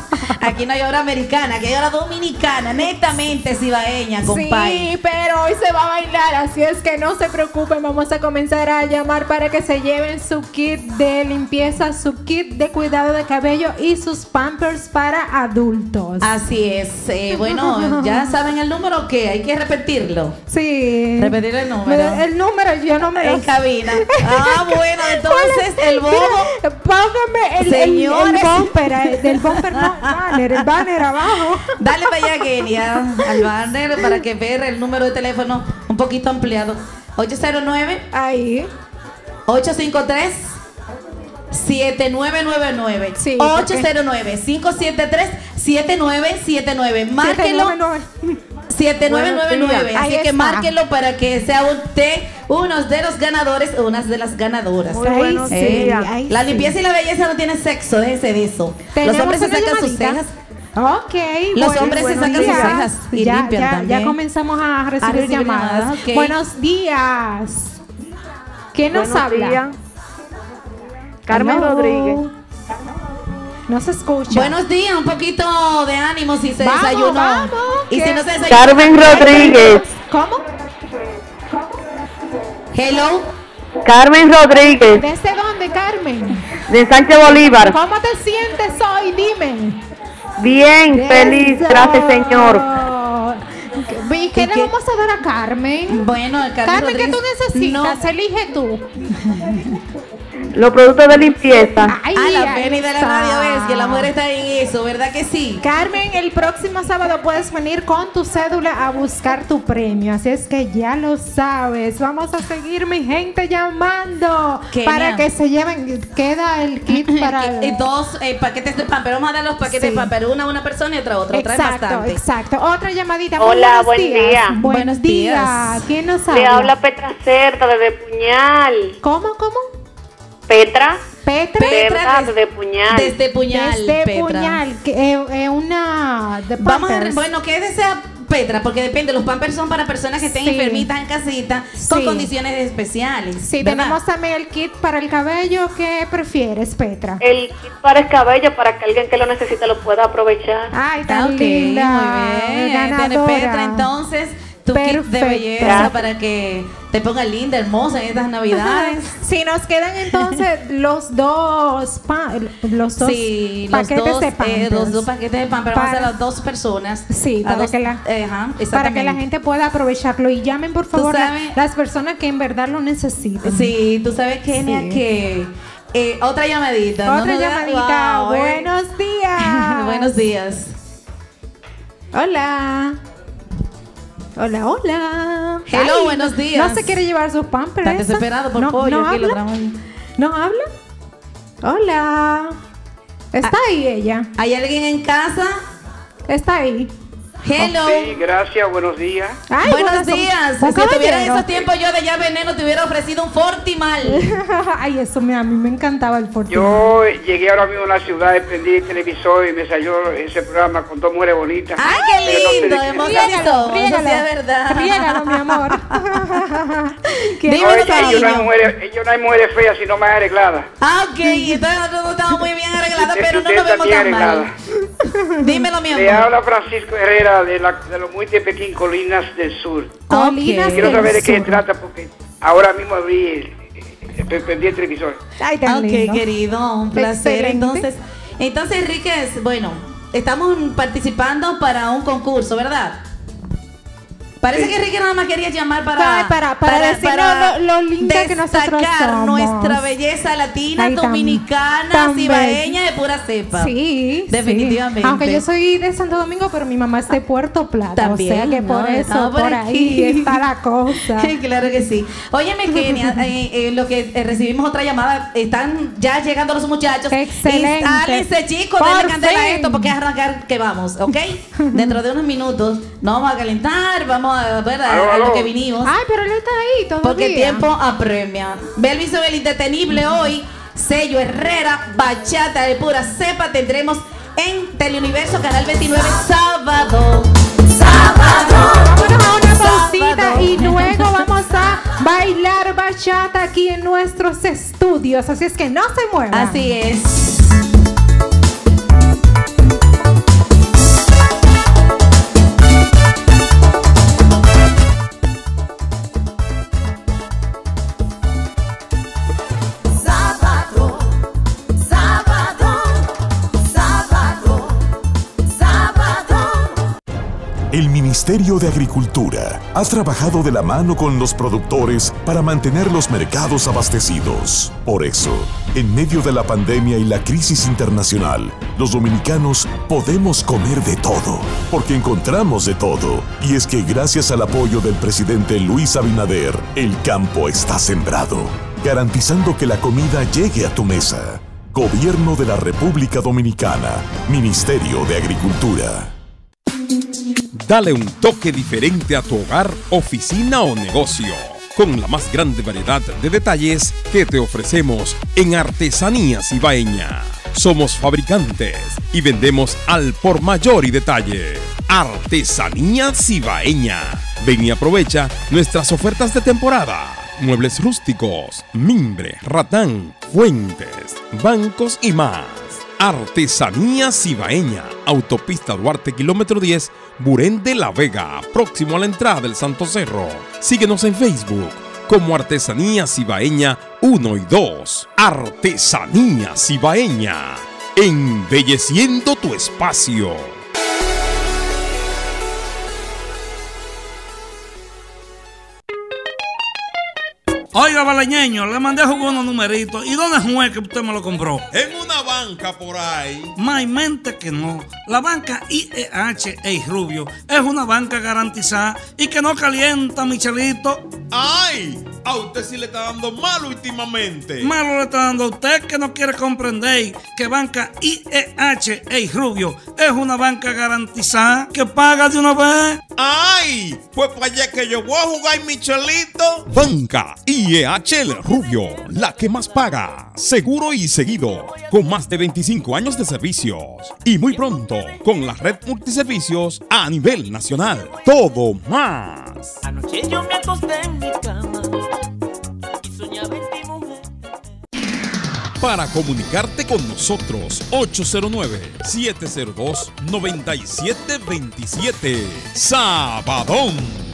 Aquí no hay hora americana, aquí hay hora dominicana, netamente cibaeña, compadre. Sí, pero hoy se va a bailar, así es que no se preocupen, vamos a comenzar a llamar para que se lleven su kit de limpieza, su kit de cuidado de cabello y sus pampers para adultos. Así es, eh, bueno, ya saben el número que hay que repetirlo. Sí. Repetir el número. El número yo no me lo En cabina. Ah, bueno, entonces el bobo. Póngame el, el, el bumper, eh, del bumper no, banner, el banner abajo. Dale para allá, Kenia, al banner para que vea el número de teléfono un poquito ampliado. ocho cero nueve. Ahí. ocho cinco tres. siete nueve nueve nueve. Sí, ocho cero nueve, cinco siete tres, siete nueve siete nueve. Márquelo. siete nueve nueve nueve. Así Ahí que está. márquelo para que sea usted uno de los ganadores o una de las ganadoras. Muy buenos Eh, días. Ay, la sí. limpieza y la belleza no tienen sexo, déjese de eso. Los ¿Tenemos hombres se una sacan sus llamadita? cejas. Ok. Los bueno, hombres se buenos sacan sus días. cejas y ya, limpian ya, también. Ya comenzamos a recibir, recibir llamadas. llamadas, ok. Buenos días. ¿Quién nos Buenos habla? días. Carmen Hello. Rodríguez. No se escucha. Buenos días, un poquito de ánimo si se Vamos, desayunó. vamos, y si que- no se desayunó. Carmen Rodríguez. ¿Cómo? Hello. Carmen Rodríguez, ¿Desde dónde, Carmen? de Sánchez Bolívar. ¿Cómo te sientes hoy? Dime. Bien, feliz, Eso. gracias Señor. ¿Y qué le vamos a dar a Carmen? Bueno, Carmen, Carmen, ¿qué tú Rodríguez, necesitas? Elige tú. Los productos de limpieza. Ay, a la ahí pena y de la está. radio ves que la mujer está en eso, ¿verdad que sí? Carmen, el próximo sábado puedes venir con tu cédula a buscar tu premio, así es que ya lo sabes. Vamos a seguir, mi gente, llamando Kenia. para que se lleven. Queda el kit para. Y dos eh, paquetes de pamper. Vamos a dar los paquetes Sí. de pamper, una a una persona y otra a otra. Traen Exacto, bastante. exacto. Otra llamadita. Hola, Muy buenos buen días. día. Buenos Buenos días. días. ¿Quién nos Le habla? habla Petra Cerda desde Puñal. ¿Cómo, cómo? Petra Petra. Cerda des- desde Puñal. Desde Puñal, Desde Petra. Puñal, que eh, eh, una de Vamos a ver, Pampers. bueno, ¿qué desea Petra? Porque depende, los pampers son para personas que estén Sí. enfermitas en casita con Sí. condiciones especiales. Sí, ¿verdad? tenemos también el kit para el cabello. ¿Qué prefieres, Petra? El kit para el cabello para que alguien que lo necesite lo pueda aprovechar. Ay, Ah, tan ok, linda. muy bien. Tiene Ganadora. Petra, entonces, tu kit de Perfecta. belleza para que te pongas linda, hermosa en estas navidades. Si nos quedan entonces los dos pa- los dos Sí, los paquetes dos, de eh, Pampers. los dos paquetes de Pampers. Vamos a Para- las dos personas. Sí, A para dos- que la- eh, ajá, para que exactamente. la gente pueda aprovecharlo y llamen por favor la- sabes- las personas que en verdad lo necesiten. Sí, tú sabes, Kenia, Sí. que eh, otra llamadita. ¿no? Otra Nos da- llamadita. Wow, eh. Buenos días. Buenos días. Hola. Hola, hola. Hello, buenos días. No se quiere llevar sus pampers. Están esa? desesperados por no, pollo. ¿No aquí lo habla? traemos. ¿No habla? Hola. ¿Está Ah. ahí ella? ¿Hay alguien en casa? Está ahí. Hello. Sí, gracias, buenos días. Ay, Buenos bueno, son- días. un Si estuviera en caballero. esos tiempos yo de ya veneno te hubiera ofrecido un Fortimal. Ay, eso me, a mí me encantaba el Fortimal. Yo llegué ahora mismo a la ciudad, prendí el televisor y me salió ese programa con dos mujeres bonitas. Ay, Pero qué no sé lindo, de qué- hermosa Riégalo, que sos, eso sí riégalo. es verdad. Riégalo, mi amor. ¿Qué- Dímelo, Oye, ellos no hay cariño. mujeres, ellos no hay mujeres feas, sino más arregladas. Ah, ok, entonces nosotros no estamos muy bien arregladas, pero no Usted nos está vemos bien tan mal. arreglada. Dímelo, mi Le amor. habla Francisco Herrera de, la, de los Muelles de Pekín, Colinas del Sur. Colinas Quiero del saber de qué se Sur. trata porque ahora mismo abrí el, el- prendí el televisor. Ay, tan Ok, lindo. querido, un placer. Excelente. Entonces, entonces, Enríquez, bueno, estamos participando para un concurso, ¿verdad? Parece que Enrique nada más quería llamar para, Ay, para- para decirnos lo- lo linda que nosotros destacar somos. nuestra belleza latina, Ay, tan- dominicana, tan cibaeña de pura cepa. Sí, definitivamente. sí. Aunque yo soy de Santo Domingo, pero mi mamá es de Puerto Plata. También, o sea que por ¿no? eso, Estamos por, por ahí aquí. está la cosa. Claro que sí. Óyeme, Kenia, eh, eh, lo que eh, recibimos otra llamada, están ya llegando los muchachos. Excelente. Instálense, chicos, Por denle candela a fin. esto porque es arrancar que vamos, ¿ok? Dentro de unos minutos nos vamos a calentar, vamos a ver a, Aló, a lo aló. que vinimos. Ay, pero él está ahí todavía. Porque el tiempo apremia. Belvis el indetenible hoy, Sello Herrera, bachata de pura cepa, tendremos en Teleuniverso Canal veintinueve sábado. Sábado. Vámonos a una pausita Sábado. y luego vamos a bailar bachata aquí en nuestros estudios. Así es que no se muevan. Así es. El Ministerio de Agricultura ha trabajado de la mano con los productores para mantener los mercados abastecidos. Por eso, en medio de la pandemia y la crisis internacional, los dominicanos podemos comer de todo, porque encontramos de todo. Y es que gracias al apoyo del presidente Luis Abinader, el campo está sembrado, garantizando que la comida llegue a tu mesa. Gobierno de la República Dominicana, Ministerio de Agricultura. Dale un toque diferente a tu hogar, oficina o negocio, con la más grande variedad de detalles que te ofrecemos en Artesanías Ibaeña. Somos fabricantes y vendemos al por mayor y detalle. Artesanías Ibaeña. Ven y aprovecha nuestras ofertas de temporada. Muebles rústicos, mimbre, ratán, fuentes, bancos y más. Artesanías Ibaeña, Autopista Duarte, kilómetro diez, Burén de la Vega, próximo a la entrada del Santo Cerro. Síguenos en Facebook como Artesanías Ibaeña uno y dos. Artesanías Ibaeña, embelleciendo tu espacio. Oiga, balañeño, le mandé a jugar unos numeritos. ¿Y dónde fue que usted me lo compró? En una banca por ahí. May mente que no. La banca I E H Ey Rubio es una banca garantizada y que no calienta, Michelito. ¡Ay! A usted sí le está dando mal últimamente. Malo le está dando a usted que no quiere comprender que banca I E H Ey Rubio es una banca garantizada que paga de una vez. ¡Ay! Pues para allá que yo voy a jugar, Michelito. Banca I E H El Rubio, la que más paga, seguro y seguido, con más de veinticinco años de servicios y muy pronto con la red multiservicios a nivel nacional. Todo más. Anoche yo me acosté en mi cama y soñaba en ti, mujer. Para comunicarte con nosotros, ocho cero nueve, siete cero dos, nueve siete dos siete. Sabadón.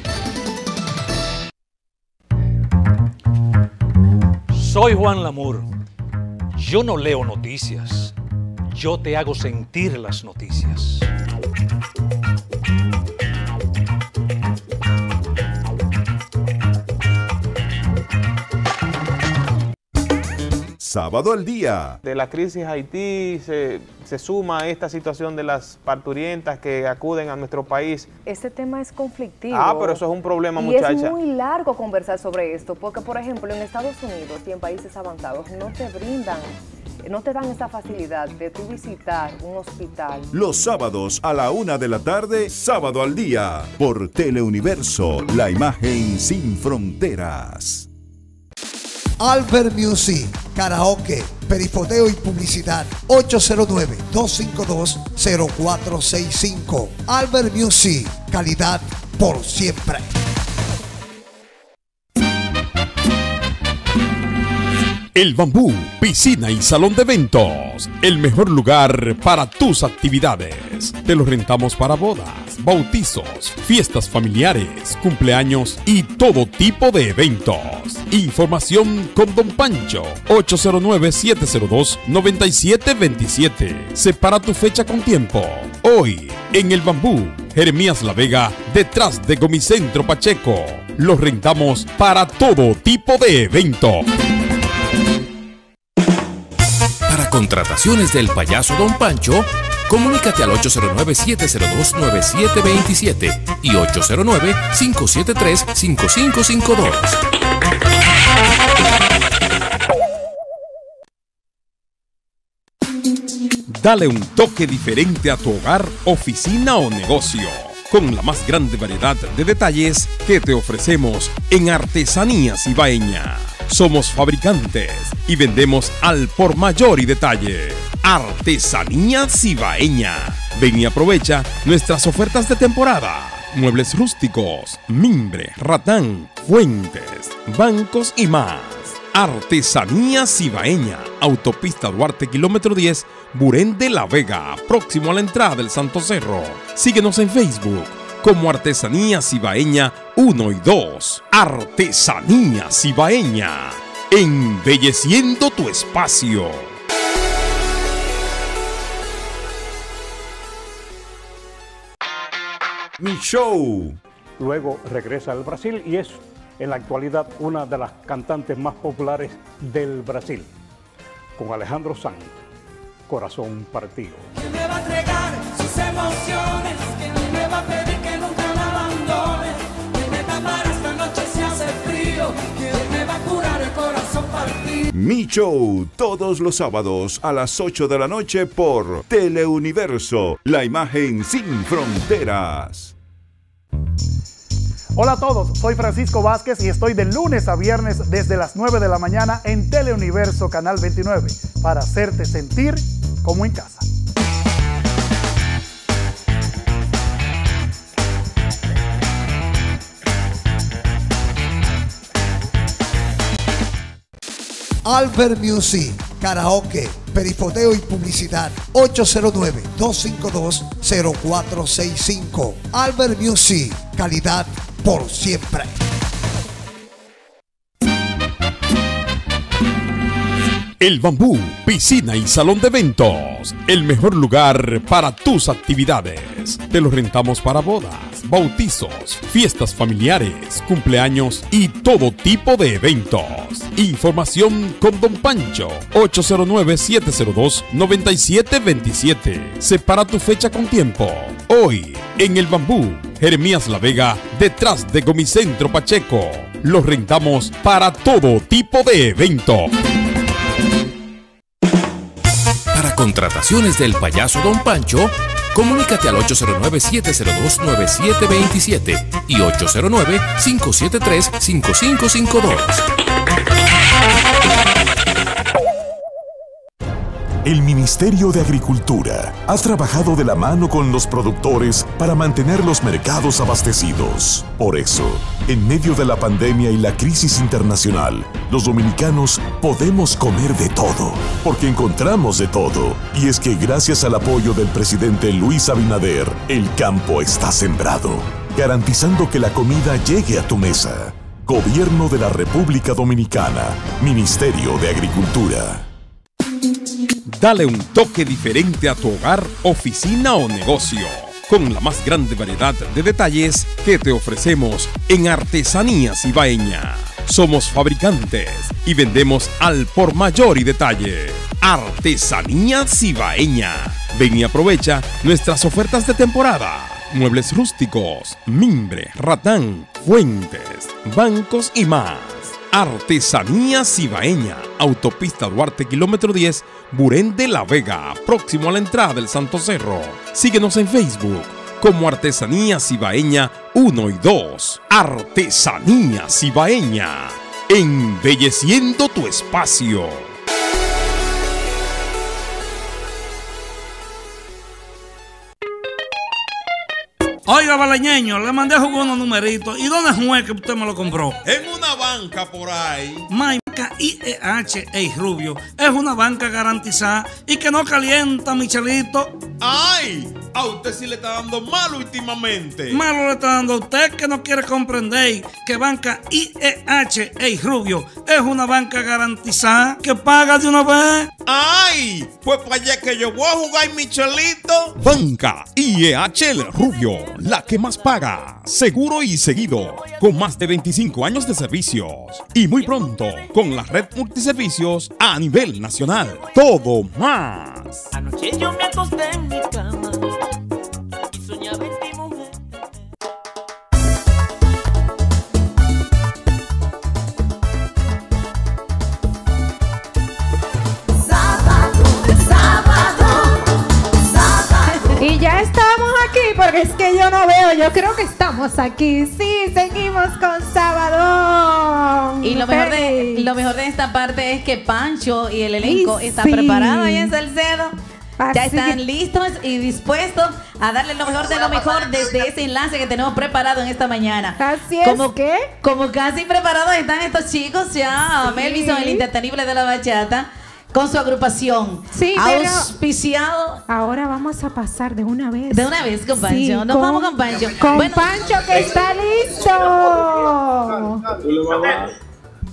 Soy Juan Lamour. Yo no leo noticias. Yo te hago sentir las noticias. Sábado al día. De la crisis Haití se, se suma esta situación de las parturientas que acuden a nuestro país. Este tema es conflictivo. Ah, pero eso es un problema, y muchacha. Y es muy largo conversar sobre esto, porque por ejemplo en Estados Unidos y en países avanzados no te brindan, no te dan esa facilidad de tú visitar un hospital. Los sábados a la una de la tarde, Sábado al día, por Teleuniverso, la imagen sin fronteras. Albert Music, karaoke, perifoteo y publicidad. ocho cero nueve, dos cinco dos, cero cuatro seis cinco. Albert Music, calidad por siempre. El Bambú, piscina y salón de eventos. El mejor lugar para tus actividades. Te lo rentamos para bodas, bautizos, fiestas familiares, cumpleaños y todo tipo de eventos. Información con Don Pancho, ocho cero nueve, siete cero dos, nueve siete dos siete. Separa tu fecha con tiempo. Hoy, en El Bambú, Jeremías La Vega, detrás de Gomicentro Pacheco. Los rentamos para todo tipo de eventos. Para contrataciones del payaso Don Pancho, comunícate al ocho cero nueve, siete cero dos, nueve siete dos siete y ocho cero nueve, cinco siete tres, cinco cinco cinco dos. Dale un toque diferente a tu hogar, oficina o negocio, con la más grande variedad de detalles que te ofrecemos en Artesanías Ibaeña. Somos fabricantes y vendemos al por mayor y detalle. Artesanías Ibaeña. Ven y aprovecha nuestras ofertas de temporada. Muebles rústicos, mimbre, ratán, fuentes, bancos y más. Artesanías Ibaeña, Autopista Duarte, kilómetro diez, Burén de la Vega, próximo a la entrada del Santo Cerro. Síguenos en Facebook como Artesanías Ibaeña uno y dos. Artesanías Ibaeña, embelleciendo tu espacio. Mi Show. Luego regresa al Brasil y es en la actualidad una de las cantantes más populares del Brasil, con Alejandro Sanz, Corazón Partido. Que me va a entregar sus emociones, que no me va a pedir que nunca la abandone, que me tapará esta noche si hace frío, que me va a curar el corazón partido. Mi Show, todos los sábados a las ocho de la noche por Teleuniverso, la imagen sin fronteras. Hola a todos, soy Francisco Vázquez y estoy de lunes a viernes desde las nueve de la mañana en Teleuniverso Canal veintinueve para hacerte sentir como en casa. Albert Music, karaoke, perifoteo y publicidad. ocho cero nueve, dos cinco dos, cero cuatro seis cinco. Albert Music, calidad por siempre. El Bambú, piscina y salón de eventos. El mejor lugar para tus actividades. Te lo rentamos para bodas, bautizos, fiestas familiares, cumpleaños y todo tipo de eventos. Información con Don Pancho, ocho cero nueve, siete cero dos, nueve siete dos siete. Separa tu fecha con tiempo. Hoy, en El Bambú, Jeremías La Vega, detrás de Gomicentro Pacheco. Los rentamos para todo tipo de evento. Para contrataciones del payaso Don Pancho, comunícate al ocho cero nueve, siete cero dos, nueve siete dos siete y ocho cero nueve, cinco siete tres, cinco cinco cinco dos. El Ministerio de Agricultura ha trabajado de la mano con los productores para mantener los mercados abastecidos. Por eso, en medio de la pandemia y la crisis internacional, los dominicanos podemos comer de todo, porque encontramos de todo. Y es que gracias al apoyo del presidente Luis Abinader, el campo está sembrado, garantizando que la comida llegue a tu mesa. Gobierno de la República Dominicana, Ministerio de Agricultura. Dale un toque diferente a tu hogar, oficina o negocio, con la más grande variedad de detalles que te ofrecemos en Artesanías Cibaeña. Somos fabricantes y vendemos al por mayor y detalle. Artesanías Cibaeña. Ven y aprovecha nuestras ofertas de temporada. Muebles rústicos, mimbre, ratán, fuentes, bancos y más. Artesanía Cibaeña, Autopista Duarte, kilómetro diez, Burén de la Vega, próximo a la entrada del Santo Cerro. Síguenos en Facebook como Artesanía Cibaeña uno y dos. Artesanía Cibaeña, embelleciendo tu espacio. Oiga, baleñeño, le mandé a jugar unos numeritos. ¿Y dónde fue que usted me lo compró? En una banca por ahí. Banca I E H Ey Rubio es una banca garantizada y que no calienta, Michelito. ¡Ay! A usted sí le está dando mal últimamente. Malo le está dando a usted que no quiere comprender que banca I E H Ey Rubio es una banca garantizada que paga de una vez. ¡Ay! Pues para allá que yo voy a jugar, Michelito. Banca I E H El Rubio, la que más paga, seguro y seguido, con más de veinticinco años de servicios y muy pronto con la red multiservicios a nivel nacional. Todo más. Anoche yo me acosté en mi cama y soñaba en ti, mujer. Y ya estamos aquí, porque es que yo no veo, yo creo que estamos aquí. Sí, seguimos con Sabadón. Y lo mejor, de, lo mejor de esta parte es que Pancho y el elenco y están sí. preparados ahí en Salcedo. Así Ya están que... listos y dispuestos a darle lo mejor de lo mejor desde ese enlace que tenemos preparado en esta mañana. Así es como, que... Como casi preparados están estos chicos ya. Sí. Melvison, el intentanible de la bachata, con su agrupación. Sí, auspiciado. Ahora vamos a pasar de una vez. De una vez con Pancho. Sí, Nos con, vamos con Pancho. Con bueno, Pancho que está listo.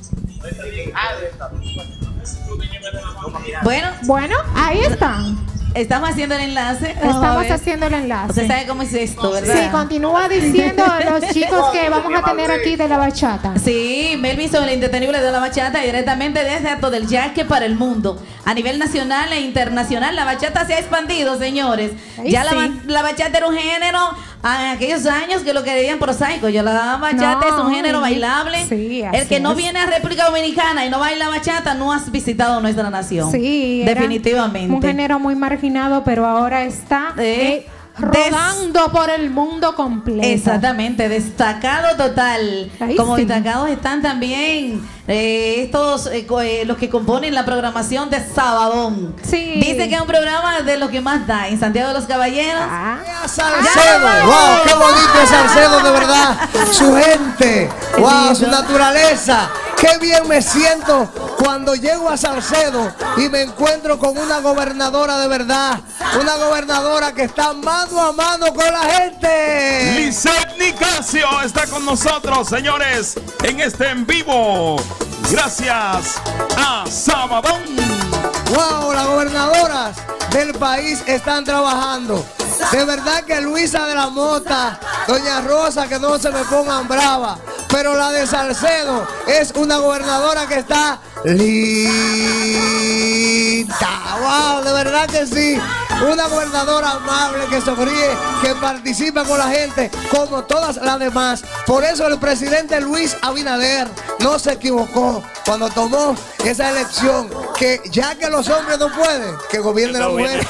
Bueno, bueno, ahí están. estamos haciendo el enlace. Vamos a Estamos ver. haciendo el enlace. Usted sabe cómo es esto, ¿verdad? Sí, continúa diciendo los chicos que vamos a tener aquí de la bachata. Sí, Melvin sobre el indetenible de la bachata directamente desde Acto del Yaque para el mundo. A nivel nacional e internacional, la bachata se ha expandido, señores. Ay, ya la, sí. ba- la bachata era un género en aquellos años que lo querían prosaico. Ya la bachata No, es un género y- bailable. sí, el así que no es. viene a República Dominicana y no baila bachata, no has visitado nuestra nación. Sí, era definitivamente. un género muy marginado, pero ahora está eh, rodando por el mundo completo. Exactamente, destacado total. Ahí Como sí. destacados están también eh, estos eh, co- eh, los que componen la programación de Sabadón. Sí. Dice que es un programa de lo que más da en Santiago de los Caballeros. Salcedo, wow, qué bonito es Salcedo, de verdad. Su gente, wow, su naturaleza. Qué bien me siento cuando llego a Salcedo y me encuentro con una gobernadora de verdad. Una gobernadora que está mano a mano con la gente. Lisette Nicasio está con nosotros, señores, en este en vivo. Gracias a Sabadón. Wow, las gobernadoras del país están trabajando. De verdad que Luisa de la Mota, Doña Rosa, que no se me pongan brava, pero la de Salcedo es una gobernadora que está linda. Wow, de verdad que sí. Una gobernadora amable que sonríe, que participa con la gente, como todas las demás. Por eso el presidente Luis Abinader no se equivocó cuando tomó esa elección, que ya que los hombres no pueden, que gobierne la mujer.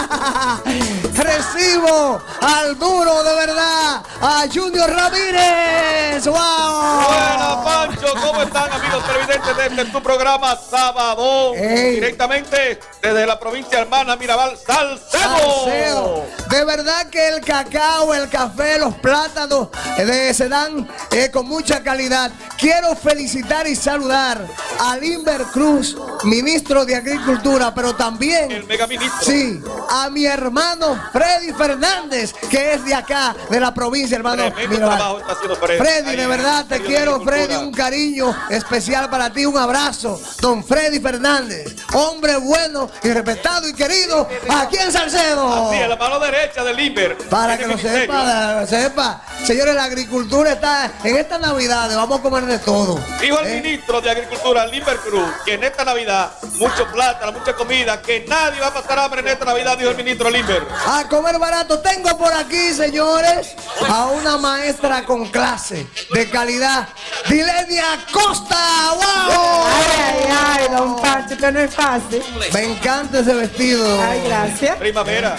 Recibo al duro de verdad, a Junior Ramírez. ¡Wow! Buenas, Pancho. ¿Cómo están, amigos televidentes de este tu programa Sábado? Ey. Directamente desde la provincia hermana Mirabal, Salcedo. Salcedo. De verdad que el cacao, el café, los plátanos eh, se dan eh, con mucha calidad. Quiero felicitar y saludar a Limber Cruz, ministro de Agricultura, pero también El mega ministro. sí, a mi hermano Freddy Fernández, que es de acá, de la provincia, hermano Tremendo Mirabal. trabajo está haciendo Freddy. Freddy, Ahí de en verdad el te Ministerio de quiero, Agricultura. Freddy, un cariño especial para ti, un abrazo, don Freddy Fernández, hombre bueno y respetado y querido aquí en Salcedo. Así es, la mano derecha del Limber. Para en que el lo ministerio. sepa, lo sepa. Señores, la agricultura está en esta Navidad, vamos a comer de todo. Dijo el ¿eh? ministro de Agricultura, Limber Cruz, que en esta Navidad, mucho plátano, mucha comida, que nadie va a pasar hambre en esta Navidad, dijo el ministro Limber. A comer barato. Tengo por aquí, señores, a una maestra con clase de calidad, Dilenia Costa. ¡Wow! Ay, ay, ay, don Pancho, que no es fácil. Me encanta ese vestido. Ay, gracias. Primavera.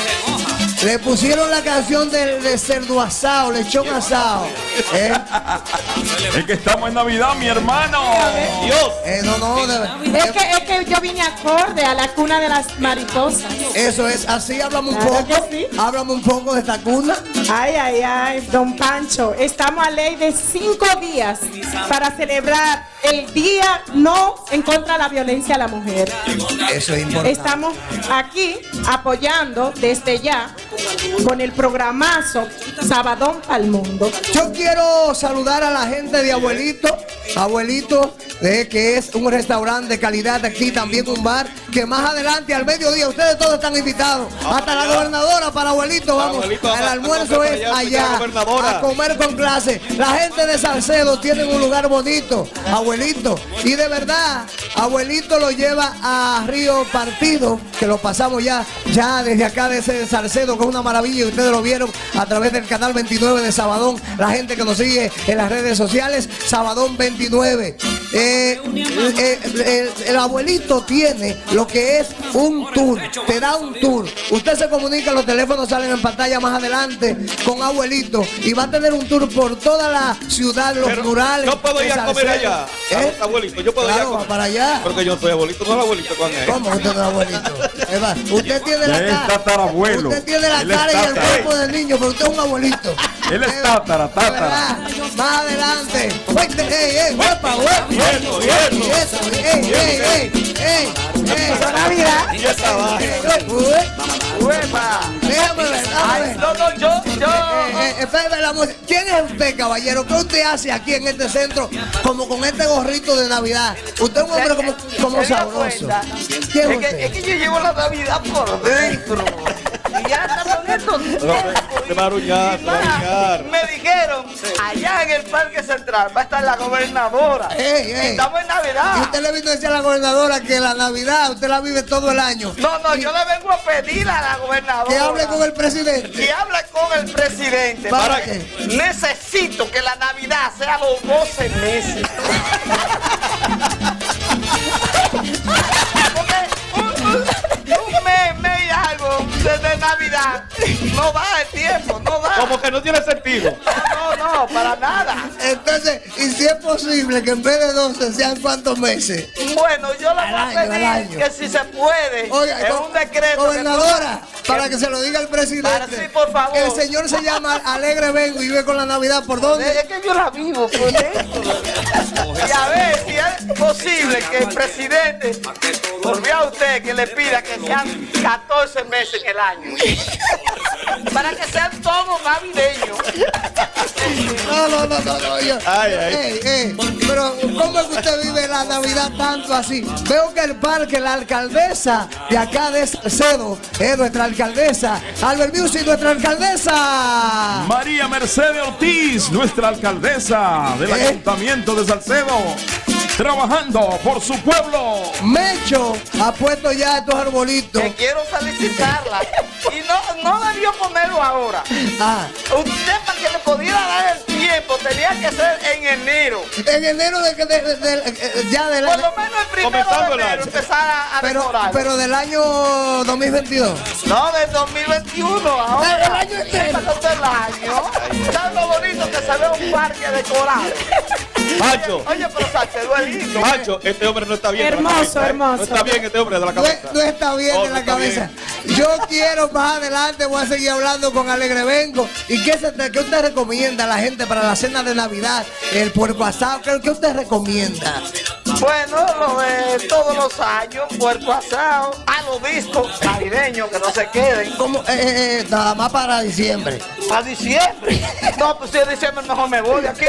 Le pusieron la canción de, de cerdo asado, lechón asado. ¿eh? Es que estamos en Navidad, mi hermano. Dios. Eh, no, no, de- Es que, es que yo vine acorde a la cuna de las mariposas. Eso es, así háblame un Claro poco. que sí. Háblame un poco de esta cuna. Ay, ay, ay, don Pancho, estamos a ley de cinco días para celebrar el día no en contra de la violencia a la mujer. Eso es importante. Estamos aquí apoyando desde ya con el programazo Sabadón al Mundo. Yo quiero saludar a la gente de Abuelito, Abuelito, eh, que es un restaurante de calidad aquí, también un bar, que más adelante al mediodía, ustedes todos están invitados, hasta la gobernadora para Abuelito, vamos, Abuelito, el a- a almuerzo comer es para allá, señora allá, gobernadora. a comer con clase. La gente de Salcedo tiene un lugar bonito, Abuelito, y de verdad, Abuelito lo lleva a Río Partido, que lo pasamos ya, ya desde acá de ese Salcedo, que es una maravilla, y ustedes lo vieron a través del canal veintinueve de Sabadón, la gente que nos sigue en las redes sociales, Sabadón veintinueve. Eh, eh, eh, el abuelito tiene lo que es un tour, te da un tour. Usted se comunica, los teléfonos salen en pantalla más adelante con abuelito y va a tener un tour por toda la ciudad, los Pero murales. yo puedo de ir a comer Salcedo. allá. ¿Eh? Abuelito, yo puedo Claro, ir a va comer. para allá. Porque yo soy abuelito, no el abuelito con él. ¿Cómo usted no es abuelito? Eva, usted tiene Ya la es cara. tatarabuelo. Usted tiene la Él es cara y el tatara. cuerpo del niño, pero usted es un abuelito. Él es tátara, De tátara. verdad, más adelante. Fuerte, ey, ey, huepa, huepa. Y eso, y eso, ey, ey, ey, ey, ey. Navidad. Y esa va. Huepa. Déjame ver, déjame ver. No, no, yo, yo. Ey, eh, espérame la música. ¿Quién es usted, caballero? ¿Qué usted hace aquí en este centro como con este gorrito de Navidad? Usted es un hombre como, como sabroso. ¿Quién es Es que, es que yo llevo la Navidad por dentro. Y ya está bonito. Se va a arruñar, se va a arruñar. Me dijeron, allá en el Parque Central va a estar la gobernadora. Ey, ey. Estamos en Navidad. Y usted le vino a decir a la gobernadora que la Navidad usted la vive todo el año. No, no, yo le vengo a pedir a la gobernadora que hable con el presidente. Que hable con el presidente. ¿Para ¿Para qué? Necesito que la Navidad sea los doce meses. Porque un, un, un mes, mes y algo desde Navidad no da el tiempo, no da. Como que no tiene sentido. No, no, para nada. Entonces, ¿y si es posible que en vez de doce sean cuántos meses? Bueno, yo le voy a año, al pedir año. que si se puede, Oiga, es go- un decreto. Gobernadora, que- para que se lo diga el presidente. Para- sí, por favor. El señor se llama Alegre Vengo y vive con la Navidad. ¿Por dónde? Es que yo la vivo por dentro. Y a ver si es posible que el presidente volvió a usted que le pida que sean catorce meses en el año. Para que sean todos navideños. No, no, no, no, no. Yo, Ay, ay. Ey, ey, pero ¿cómo es que usted vive la Navidad tanto así? Veo que el parque, la alcaldesa de acá de Salcedo, es nuestra alcaldesa. Albert Music, nuestra alcaldesa. María Mercedes Ortiz, nuestra alcaldesa del ¿Eh? Ayuntamiento de Salcedo, trabajando por su pueblo. Mecho ha puesto ya estos arbolitos. Que quiero felicitarla. Y no, no debió ponerlo ahora. Ah. Usted para que le pudiera dar el tiempo tenía que ser en enero. En enero de, de, de- de- ya del Por lo menos el primero Comenzando de el enero año. empezar a, a pero, decorar. pero del año dos mil veintidós. No, del dos mil veintiuno, ahora. El año entero. Pásate el año. ¿Sabes lo bonito que se ve un parque decorado? Macho. Oye, pero Salcedo es lindo. Macho, este hombre no está bien. de la Hermoso, cabeza, ¿eh? hermoso. No está bien este hombre de la No, cabeza. no está bien No, de no la está cabeza. Yo quiero más adelante, voy a seguir hablando con Alegre Vengo. ¿Y qué, se, qué usted recomienda a la gente para la cena de Navidad? El puerco asado, ¿qué, qué usted recomienda? Bueno, lo de todos los años, puerco asado, a los discos navideños que no se queden. ¿Cómo? Eh, eh, eh, nada más para diciembre. ¿Para diciembre? No, pues si es diciembre mejor me voy de aquí.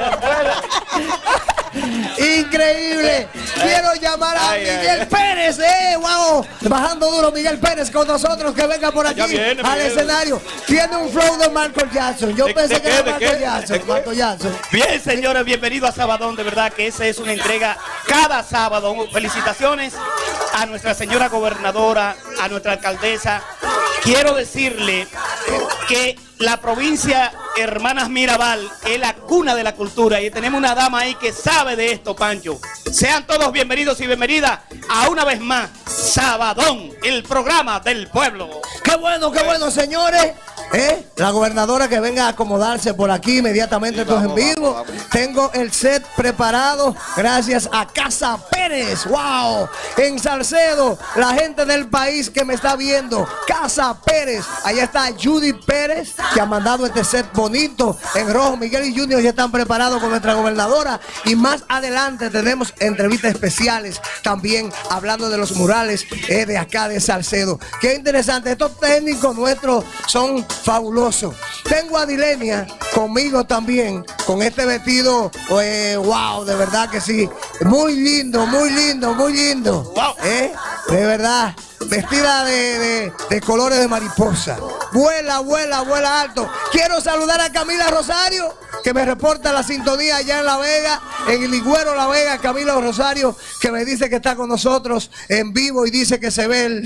Increíble. Quiero llamar a Ay, Miguel ay. Pérez, eh, wow. Bajando duro Miguel Pérez con nosotros, que venga por aquí Ya viene, al Miguel. escenario. Tiene un flow de Michael Jackson. Yo ¿De- pensé de que qué, era de Michael qué? Jackson. ¿De qué? Michael Jackson. Bien, señores, bienvenidos a Sabadón. De verdad que esa es una entrega cada sábado. Felicitaciones a nuestra señora gobernadora, a nuestra alcaldesa. Quiero decirle que la provincia Hermanas Mirabal es la cuna de la cultura y tenemos una dama ahí que sabe de esto, Pancho. Sean todos bienvenidos y bienvenidas a una vez más Sabadón, el programa del pueblo. Qué bueno, qué bueno, señores. ¿Eh? La gobernadora que venga a acomodarse por aquí inmediatamente, estos en vivo. Tengo el set preparado gracias a Casa Pérez. ¡Wow! En Salcedo, la gente del país que me está viendo, Casa Pérez. Allá está Judith Pérez, que ha mandado este set bonito en rojo. Miguel y Junior ya están preparados con nuestra gobernadora. Y más adelante tenemos entrevistas especiales también hablando de los murales eh, de acá de Salcedo. Qué interesante. Estos técnicos nuestros son fabulosos. Tengo a Dilenia conmigo también, con este vestido, eh, wow, de verdad que sí. Muy lindo, muy lindo, muy lindo. ¿Eh? De verdad. Vestida de, de, de colores de mariposa. Vuela, vuela, vuela alto. Quiero saludar a Camila Rosario, que me reporta la sintonía allá en La Vega, en el Ligüero La Vega. Camila Rosario, que me dice que está con nosotros en vivo y dice que se ve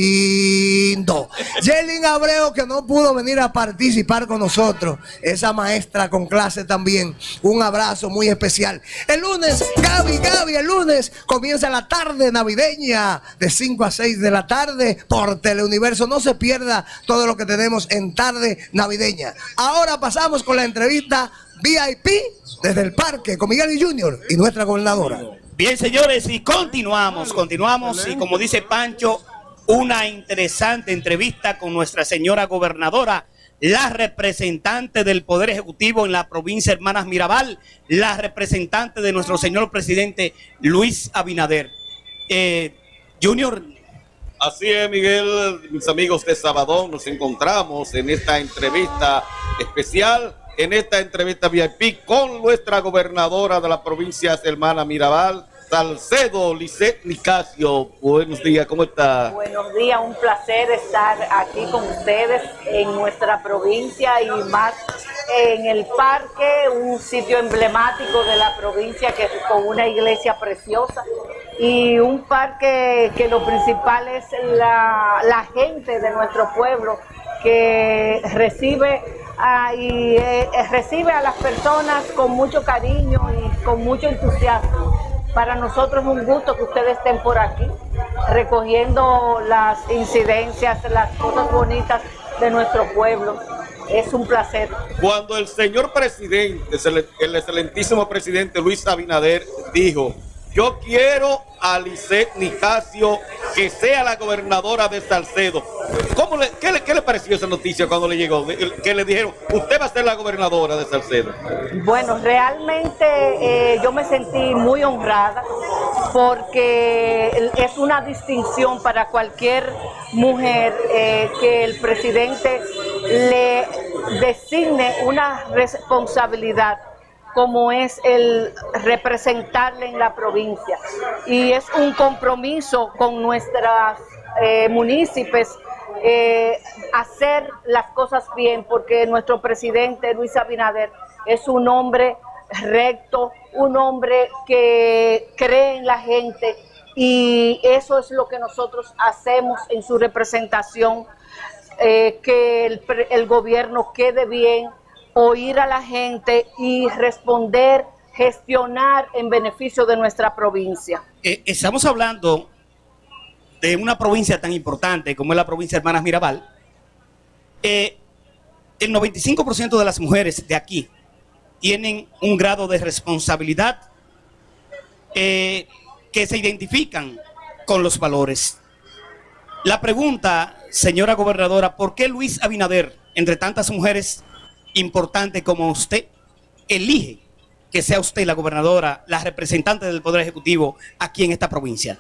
lindo. Jelin Abreu, que no pudo venir a participar con nosotros. Esa maestra con clase también. Un abrazo muy especial. El lunes, Gaby, Gaby, el lunes comienza la tarde navideña de cinco a seis de la tarde por Teleuniverso. No se pierda todo lo que tenemos en tarde navideña. Ahora pasamos con la entrevista V I P desde el parque con Miguel y Junior y nuestra gobernadora. Bien, señores, y continuamos, continuamos, y como dice Pancho, una interesante entrevista con nuestra señora gobernadora, la representante del Poder Ejecutivo en la provincia Hermanas Mirabal, la representante de nuestro señor presidente Luis Abinader. Eh, Junior. Así es, Miguel, mis amigos de Sabadón, nos encontramos en esta entrevista especial en esta entrevista V I P con nuestra gobernadora de la provincia hermana Mirabal, Salcedo Lisset Nicasio. Buenos días, ¿cómo está? Buenos días, un placer estar aquí con ustedes en nuestra provincia y más en el parque, un sitio emblemático de la provincia que con una iglesia preciosa y un parque que lo principal es la, la gente de nuestro pueblo que recibe a, y, eh, recibe a las personas con mucho cariño y con mucho entusiasmo. Para nosotros es un gusto que ustedes estén por aquí, recogiendo las incidencias, las cosas bonitas de nuestro pueblo. Es un placer. Cuando el señor presidente, el excelentísimo presidente Luis Abinader dijo: yo quiero a Lisset Nicasio que sea la gobernadora de Salcedo. ¿Cómo le, qué, le, ¿Qué le pareció esa noticia cuando le llegó? Que le dijeron, usted va a ser la gobernadora de Salcedo. Bueno, realmente eh, yo me sentí muy honrada porque es una distinción para cualquier mujer eh, que el presidente le designe una responsabilidad como es el representarle en la provincia. Y es un compromiso con nuestras eh, municipios eh, hacer las cosas bien, porque nuestro presidente Luis Abinader es un hombre recto, un hombre que cree en la gente, y eso es lo que nosotros hacemos en su representación, eh, que el, el gobierno quede bien, oír a la gente y responder, gestionar en beneficio de nuestra provincia. Eh, estamos hablando de una provincia tan importante como es la provincia de Hermanas Mirabal. Eh, el noventa y cinco por ciento de las mujeres de aquí tienen un grado de responsabilidad eh, que se identifican con los valores. La pregunta, señora gobernadora, ¿por qué Luis Abinader, entre tantas mujeres importante como usted, elige que sea usted la gobernadora, la representante del Poder Ejecutivo aquí en esta provincia?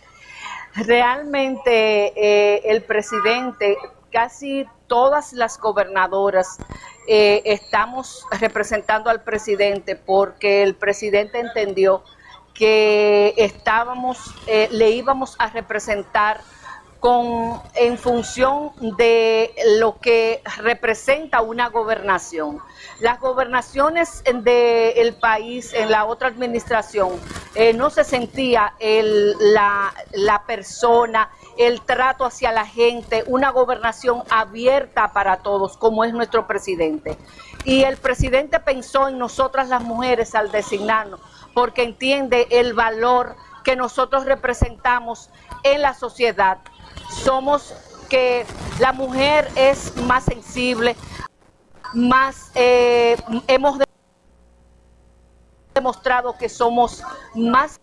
Realmente eh, el presidente, casi todas las gobernadoras eh, estamos representando al presidente porque el presidente entendió que estábamos, eh, le íbamos a representar con, en función de lo que representa una gobernación. Las gobernaciones del país, en la otra administración, eh, no se sentía el, la, la persona, el trato hacia la gente, una gobernación abierta para todos, como es nuestro presidente. Y el presidente pensó en nosotras las mujeres al designarnos, porque entiende el valor que nosotros representamos en la sociedad. Somos que la mujer es más sensible, más eh, hemos demostrado que somos más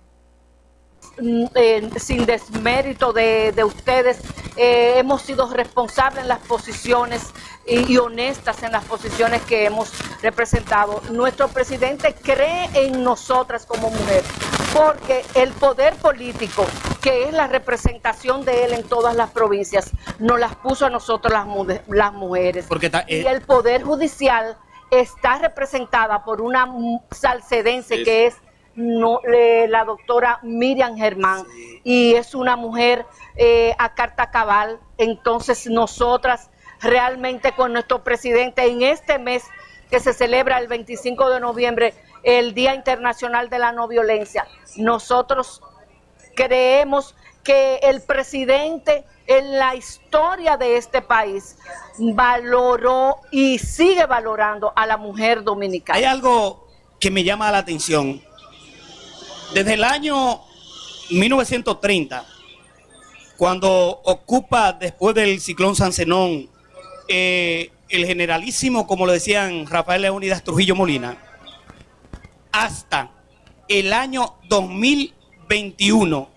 eh, sin desmérito de, de ustedes, eh, hemos sido responsables en las posiciones y, y honestas en las posiciones que hemos representado. Nuestro presidente cree en nosotras como mujeres, porque el poder político, que es la representación de él en todas las provincias, nos las puso a nosotros las, las mujeres. Porque ta, eh. Y el poder judicial está representada por una salcedense sí. que es no, eh, la doctora Miriam Germán, sí. y es una mujer eh, a carta cabal. Entonces nosotras realmente con nuestro presidente en este mes que se celebra el veinticinco de noviembre, el Día Internacional de la No Violencia, nosotros creemos que el presidente en la historia de este país valoró y sigue valorando a la mujer dominicana. Hay algo que me llama la atención. Desde el año mil novecientos treinta, cuando ocupa después del ciclón San Zenón, eh, el generalísimo, como lo decían Rafael Leónidas Trujillo Molina, hasta el año dos mil veintiuno,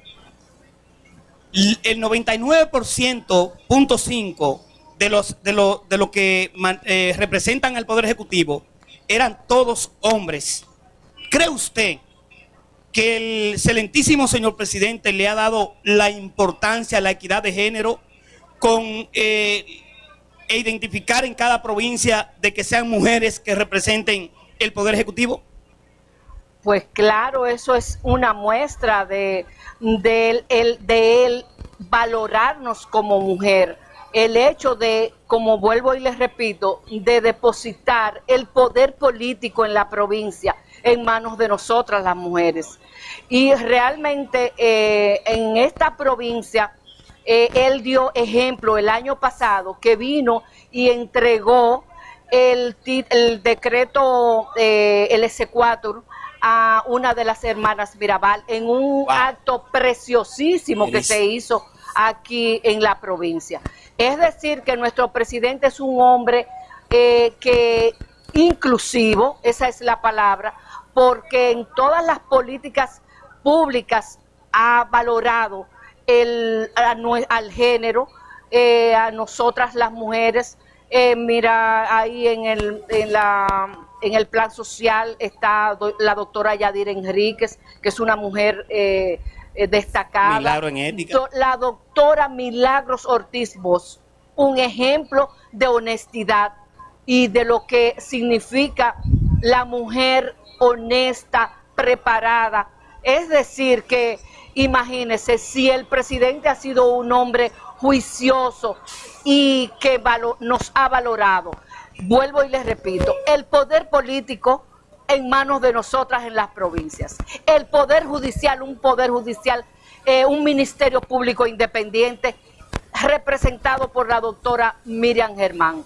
el noventa y nueve por ciento punto cinco de los de lo, de lo que man, eh, representan al Poder Ejecutivo eran todos hombres. ¿Cree usted que el excelentísimo señor presidente le ha dado la importancia a la equidad de género con eh, e identificar en cada provincia de que sean mujeres que representen el Poder Ejecutivo? Pues claro, eso es una muestra de, de, el, de él valorarnos como mujer. El hecho de, como vuelvo y les repito, de depositar el poder político en la provincia en manos de nosotras las mujeres. Y realmente eh, en esta provincia eh, él dio ejemplo el año pasado que vino y entregó el, el decreto eh, el exequatur a una de las hermanas Mirabal en un wow. acto preciosísimo que se hizo aquí en la provincia. Es decir, que nuestro presidente es un hombre eh, que inclusivo, esa es la palabra, porque en todas las políticas públicas ha valorado el, a, al género, eh, a nosotras las mujeres. Eh, mira, ahí en el, en, la, en el plan social está do, la doctora Yadira Enríquez, que es una mujer eh, eh, destacada. Milagro en ética. Do, la doctora Milagros Ortiz Bosch, un ejemplo de honestidad y de lo que significa la mujer honesta, preparada. Es decir, que imagínense, si el presidente ha sido un hombre juicioso y que nos ha valorado, vuelvo y les repito, el poder político en manos de nosotras en las provincias, el poder judicial, un poder judicial, eh, un ministerio público independiente representado por la doctora Miriam Germán,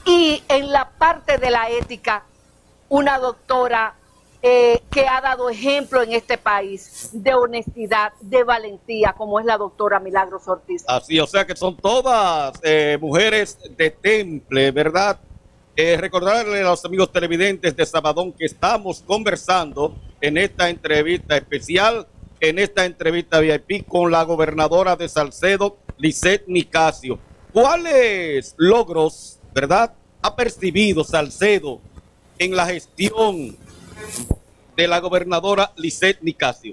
y en la parte de la ética, una doctora Eh, que ha dado ejemplo en este país de honestidad, de valentía, como es la doctora Milagros Ortiz. Así, o sea que son todas eh, mujeres de temple, ¿verdad? Eh, recordarle a los amigos televidentes de Sabadón que estamos conversando en esta entrevista especial, en esta entrevista V I P con la gobernadora de Salcedo, Lisset Nicasio. ¿Cuáles logros, verdad, ha percibido Salcedo en la gestión de la gobernadora Lisset Nicasio?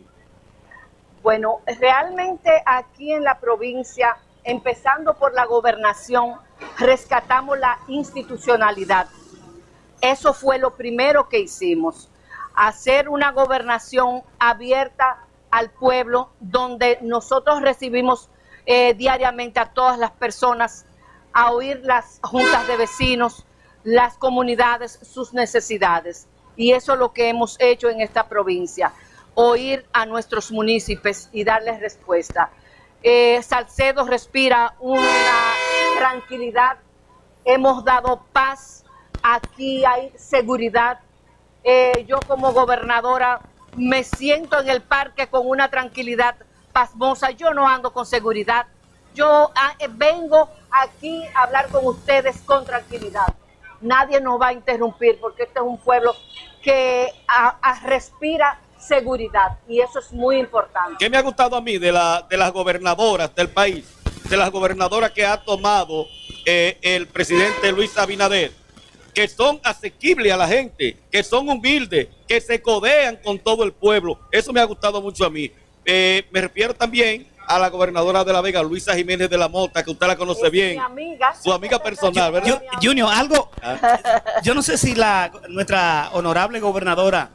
Bueno, realmente aquí en la provincia, empezando por la gobernación, rescatamos la institucionalidad. Eso fue lo primero que hicimos, hacer una gobernación abierta al pueblo, donde nosotros recibimos eh, diariamente a todas las personas, a oír las juntas de vecinos, las comunidades, sus necesidades. Y eso es lo que hemos hecho en esta provincia, oír a nuestros municipios y darles respuesta. Eh, Salcedo respira una tranquilidad, hemos dado paz, aquí hay seguridad. Eh, yo como gobernadora me siento en el parque con una tranquilidad pasmosa, yo no ando con seguridad, yo eh, vengo aquí a hablar con ustedes con tranquilidad. Nadie nos va a interrumpir porque este es un pueblo que a, a respira seguridad y eso es muy importante. ¿Qué me ha gustado a mí de, la, de las gobernadoras del país, de las gobernadoras que ha tomado eh, el presidente Luis Abinader? Que son asequibles a la gente, que son humildes, que se codean con todo el pueblo. Eso me ha gustado mucho a mí. Eh, me refiero también a la gobernadora de La Vega, Luisa Jiménez de la Mota, que usted la conoce es bien. Mi amiga. Su amiga personal, ¿verdad? Yo, Junior, algo, ¿Ah? yo no sé si la nuestra honorable gobernadora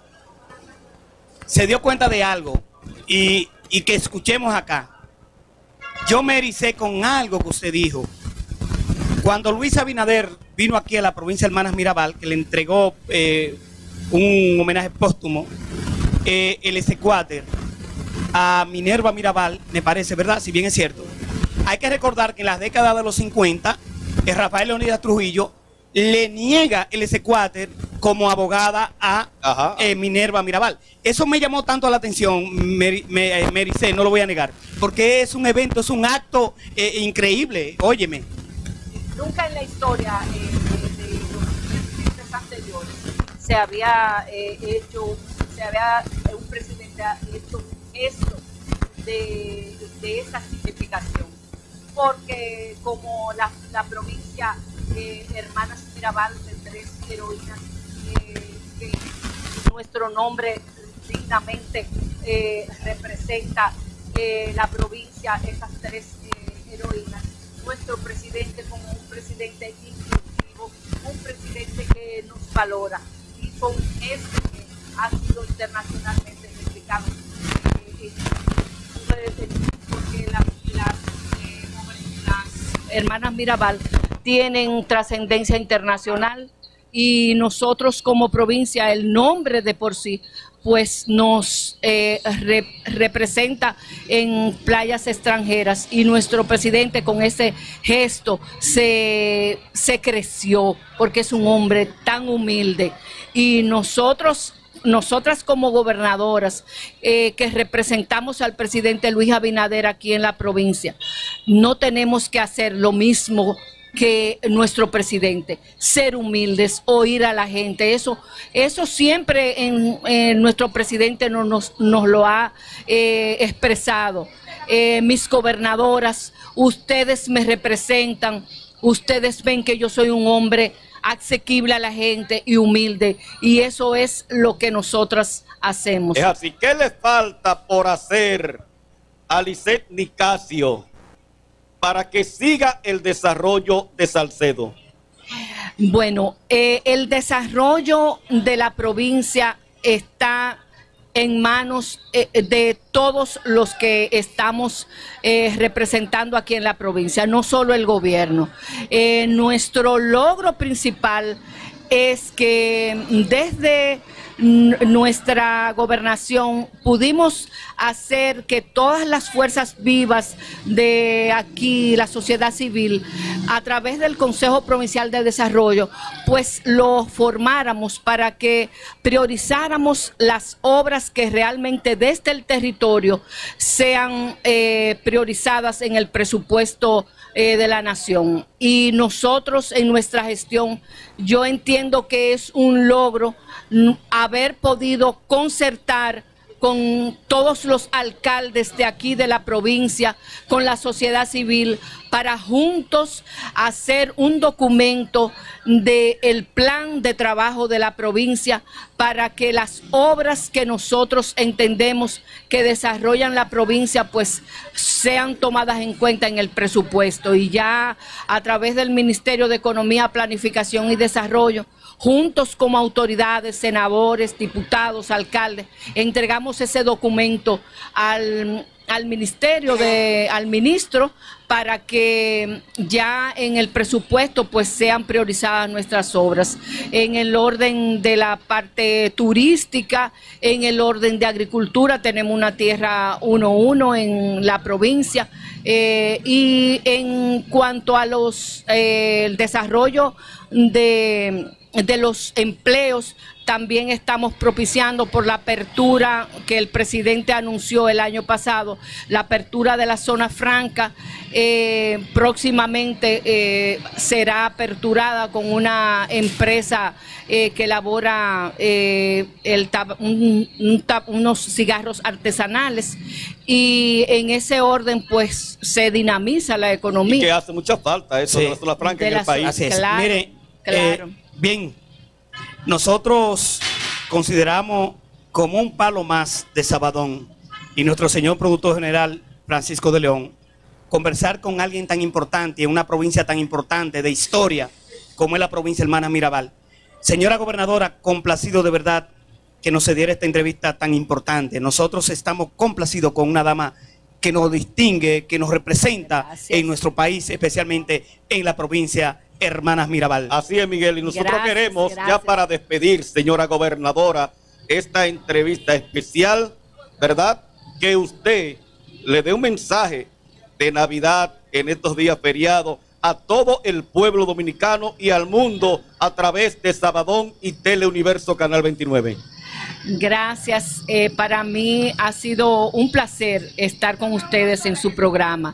se dio cuenta de algo y, y que escuchemos acá. Yo me ericé con algo que usted dijo. Cuando Luis Abinader vino aquí a la provincia de Hermanas Mirabal, que le entregó eh, un homenaje póstumo, eh, el exequatur a Minerva Mirabal, me parece, ¿verdad? Si bien es cierto. Hay que recordar que en las décadas de los cincuenta, eh, Rafael Leonidas Trujillo le niega el exequatur como abogada a eh, Minerva Mirabal. Eso me llamó tanto la atención, me, me, me ericé, no lo voy a negar, porque es un evento, es un acto eh, increíble, óyeme. Nunca en la historia eh, de, de los presidentes anteriores se había eh, hecho, se había, un presidente ha hecho esto de, de esa significación, porque como la, la provincia eh, Hermanas Mirabal de tres heroínas, eh, que nuestro nombre dignamente eh, representa eh, la provincia, esas tres eh, heroínas, nuestro presidente como un presidente inclusivo, un presidente que nos valora y con esto que ha sido internacionalmente explicado. Eh, eh, porque las, las, eh, las hermanas Mirabal tienen trascendencia internacional y nosotros como provincia, el nombre de por sí, pues nos eh, re, representa en playas extranjeras y nuestro presidente con ese gesto se, se creció porque es un hombre tan humilde y nosotros, nosotras como gobernadoras eh, que representamos al presidente Luis Abinader aquí en la provincia, no tenemos que hacer lo mismo que nuestro presidente, ser humildes, oír a la gente, eso, eso siempre en, en nuestro presidente no, nos, nos lo ha eh, expresado. Eh, mis gobernadoras, ustedes me representan, ustedes ven que yo soy un hombre asequible a la gente y humilde, y eso es lo que nosotras hacemos. Es así. ¿Qué le falta por hacer a Lisset Nicasio para que siga el desarrollo de Salcedo? Bueno, eh, el desarrollo de la provincia está en manos eh, de todos los que estamos eh, representando aquí en la provincia, no solo el gobierno. Eh, nuestro logro principal es que desde nuestra gobernación pudimos hacer que todas las fuerzas vivas de aquí, la sociedad civil, a través del Consejo Provincial de Desarrollo, pues lo formáramos para que priorizáramos las obras que realmente desde el territorio sean eh, priorizadas en el presupuesto eh, de la nación. Y nosotros en nuestra gestión, yo entiendo que es un logro haber podido concertar con todos los alcaldes de aquí de la provincia, con la sociedad civil, para juntos hacer un documento del plan de trabajo de la provincia para que las obras que nosotros entendemos que desarrollan la provincia pues sean tomadas en cuenta en el presupuesto. Y ya a través del Ministerio de Economía, Planificación y Desarrollo, juntos como autoridades, senadores, diputados, alcaldes, entregamos ese documento al, al ministerio, de, al ministro, para que ya en el presupuesto pues sean priorizadas nuestras obras. En el orden de la parte turística, en el orden de agricultura, tenemos una tierra uno uno en la provincia. Eh, y en cuanto a los eh, el desarrollo de... de los empleos, también estamos propiciando por la apertura que el presidente anunció el año pasado, la apertura de la zona franca, eh, próximamente eh, será aperturada con una empresa eh, que elabora eh, el tab un, un tab unos cigarros artesanales, y en ese orden pues se dinamiza la economía. Y que hace mucha falta eso Sí. de la zona franca De en la el país. Así es. Claro, Mire, claro. eh, bien, nosotros consideramos como un palo más de Sabadón y nuestro señor productor general Francisco de León, conversar con alguien tan importante en una provincia tan importante de historia como es la provincia hermana Mirabal. Señora gobernadora, complacido de verdad que nos se diera esta entrevista tan importante. Nosotros estamos complacidos con una dama que nos distingue, que nos representa Gracias. En nuestro país, especialmente en la provincia Hermanas Mirabal. Así es, Miguel, y nosotros Gracias, queremos, gracias. ya para despedir, señora gobernadora, esta entrevista especial, ¿verdad? Que usted le dé un mensaje de Navidad en estos días feriados a todo el pueblo dominicano y al mundo a través de Sabadón y Teleuniverso Canal veintinueve. Gracias, eh, para mí ha sido un placer estar con ustedes en su programa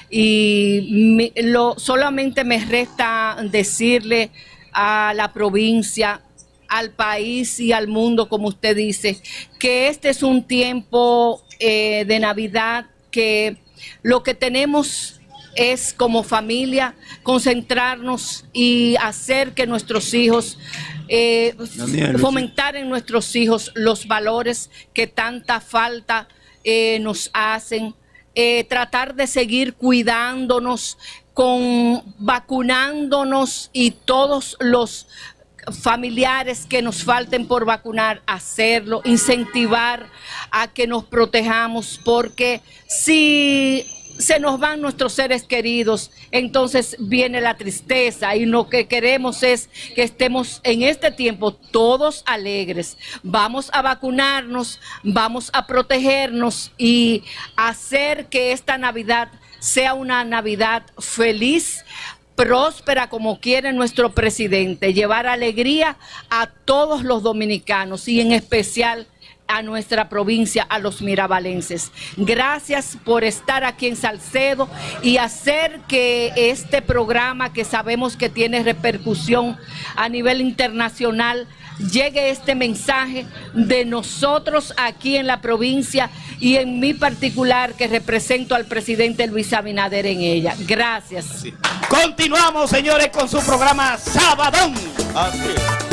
y mi, lo, solamente me resta decirle a la provincia, al país y al mundo, como usted dice, que este es un tiempo eh, de Navidad que lo que tenemos es como familia concentrarnos y hacer que nuestros hijos Eh, fomentar en nuestros hijos los valores que tanta falta eh, nos hacen, eh, tratar de seguir cuidándonos con vacunándonos y todos los familiares que nos falten por vacunar, hacerlo, incentivar a que nos protejamos, porque si se nos van nuestros seres queridos, entonces viene la tristeza, y lo que queremos es que estemos en este tiempo todos alegres. Vamos a vacunarnos, vamos a protegernos y hacer que esta Navidad sea una Navidad feliz, próspera, como quiere nuestro presidente, llevar alegría a todos los dominicanos y en especial a nuestra provincia, a los mirabalenses. Gracias por estar aquí en Salcedo y hacer que este programa, que sabemos que tiene repercusión a nivel internacional, llegue este mensaje de nosotros aquí en la provincia y en mi particular, que represento al presidente Luis Abinader en ella. Gracias. Sí. Continuamos, señores, con su programa Sabadón. Así es.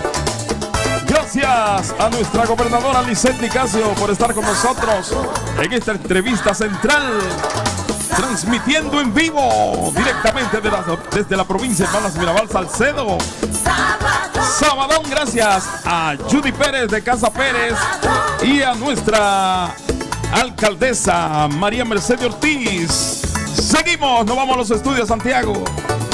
Gracias a nuestra gobernadora Lisette Nicasio por estar con nosotros en esta entrevista central, transmitiendo en vivo directamente de la, desde la provincia de Hermanas Mirabal, Salcedo. Sabadón, gracias a Judy Pérez de Casa Pérez y a nuestra alcaldesa María Mercedes Ortiz. Seguimos, nos vamos a los estudios, Santiago.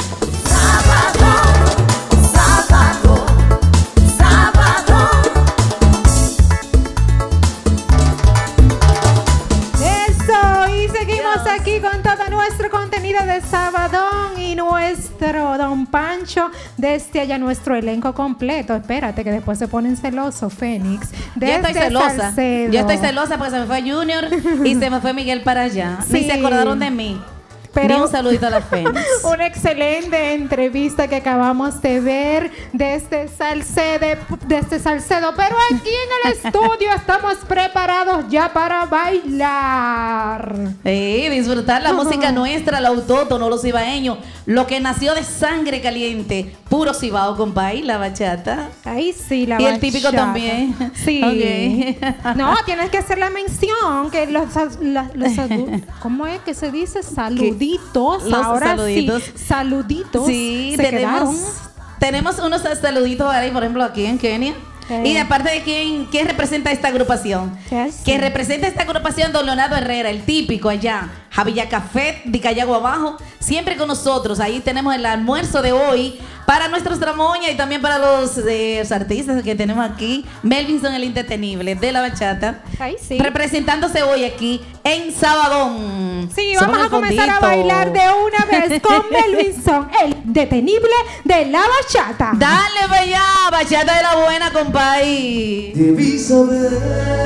Aquí con todo nuestro contenido de Sabadón y nuestro Don Pancho, desde allá nuestro elenco completo. Espérate que después se ponen celosos, Fénix. Yo estoy celosa. Salcedo. Yo estoy celosa porque se me fue Junior y se me fue Miguel para allá. Sí. Ni se acordaron de mí. Pero ni un saludito a la Fénix. Una excelente entrevista que acabamos de ver desde Salcedo, desde Salcedo. Pero aquí en el estudio estamos preparados ya para bailar. Sí, disfrutar la música nuestra, la autótono, los cibaeños, lo que nació de sangre caliente, puro cibao, compadre, la bachata. Ahí sí, la y bachata. Y el típico también. Sí. Okay. No, tienes que hacer la mención que los, los, los ¿cómo es que se dice? Saluditos. Los ahora saluditos. Sí, saluditos. Sí, se tenemos, quedaron. tenemos unos saluditos ahí, por ejemplo, aquí en Kenia. Eh. Y de aparte de quién, quién representa esta agrupación. Yes. Que representa esta agrupación, don Leonardo Herrera, el típico allá, Javilla Café de Callagua Abajo, siempre con nosotros. Ahí tenemos el almuerzo de hoy para nuestros tramoñas y también para los, eh, los artistas que tenemos aquí. Melvinson el Indetenible de la bachata. Ay, sí. Representándose hoy aquí en Sabadón. Sí, vamos a comenzar a bailar de una vez con Melvinson el Indetenible de la bachata. Dale, bella, bachata de la buena, compadre. Debí saber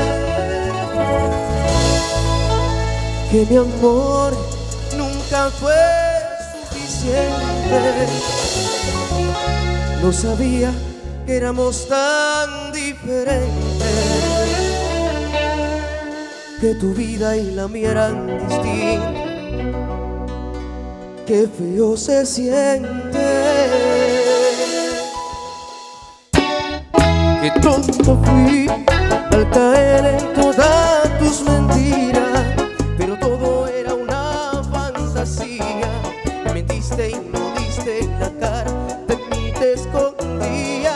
que mi amor nunca fue suficiente. No sabía que éramos tan diferentes, que tu vida y la mía eran distintas. Qué feo se siente. Qué tonto fui al caer en todas tus mentiras, pero todo era una fantasía. Me mentiste y no diste la cara, de mí te escondía.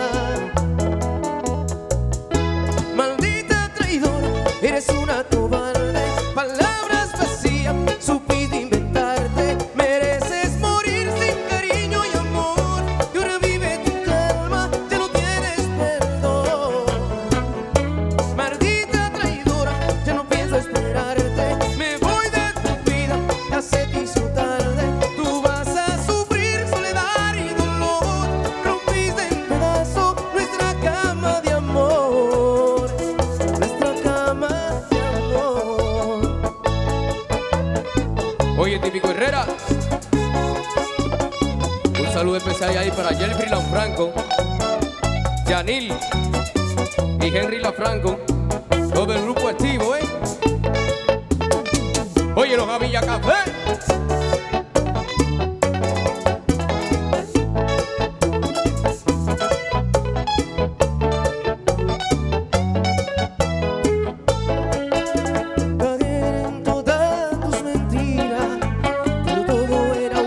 Maldita traidora, eres una cobarde, palabras vacías, supiste inventarte. Mereces morir sin cariño y amor, y ahora vive tu calma, ya no tienes perdón. Maldita traidora, ya no pienso esperarte, me voy de tu vida, ya se te hizo tarde. Tú vas a sufrir soledad y dolor, rompiste en pedazos nuestra cama de amor, nuestra cama de amor. Oye, típico Herrera, un saludo especial ahí para Jelfry Lanfranco, Yanil y Henry Lanfranco, todo el grupo activo, ¿eh? Oye, los Javilla Café. Caer en todas tus mentiras, pero todo era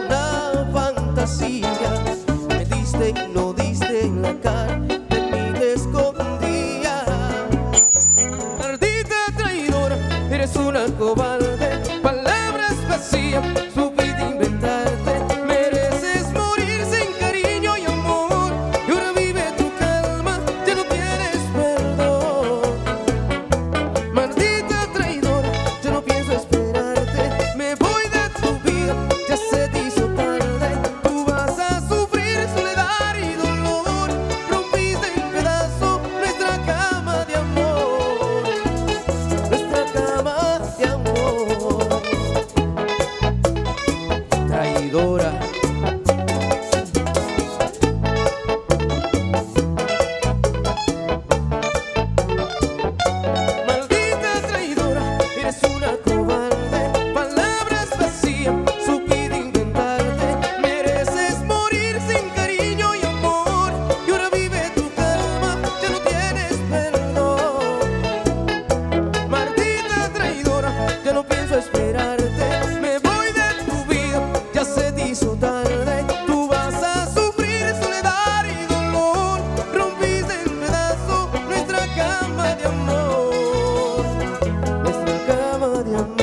hizo tarde. Tú vas a sufrir soledad y dolor. Rompiste en pedazos nuestra cama de amor, nuestra cama de amor.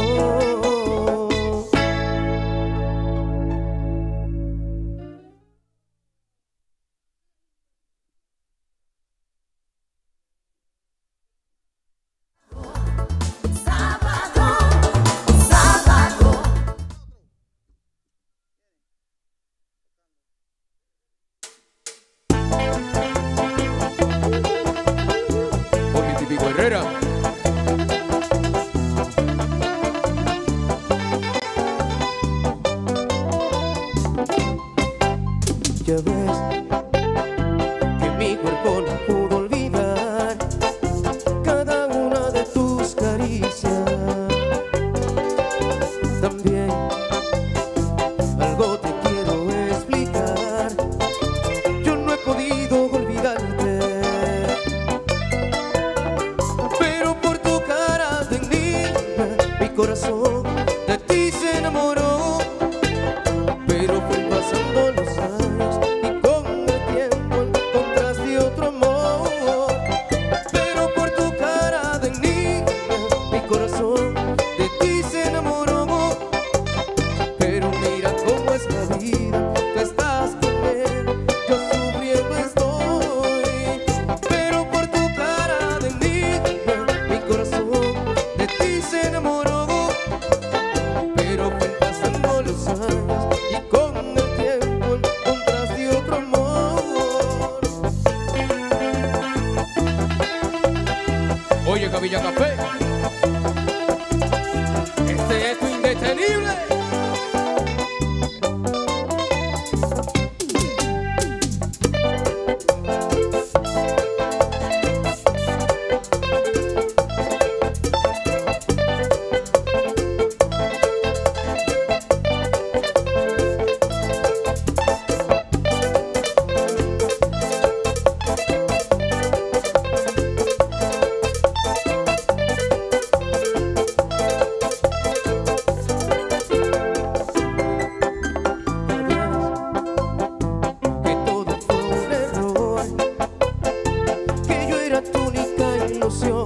Jorge Típico Herrera. Ya ves que mi cuerpo no pudo olvidar cada una de tus caricias. También algo te quiero explicar. Yo no he podido olvidarte, pero por tu cara de niña mi corazón de ti se enamoró. Pero fue pasando los años y con el tiempo encontraste otro amor. Pero por tu cara de niña mi corazón de ti se enamoró. Pero mira cómo es la vida, tú estás con él, yo sufriendo estoy. Pero por tu cara de niña mi corazón de ti se enamoró. Pero fue pasando los años y con el tiempo encontraste otro amor. Oye, Cabilla Café. Este es tu indetenible. Que todo fue un error, que yo era tu única ilusión,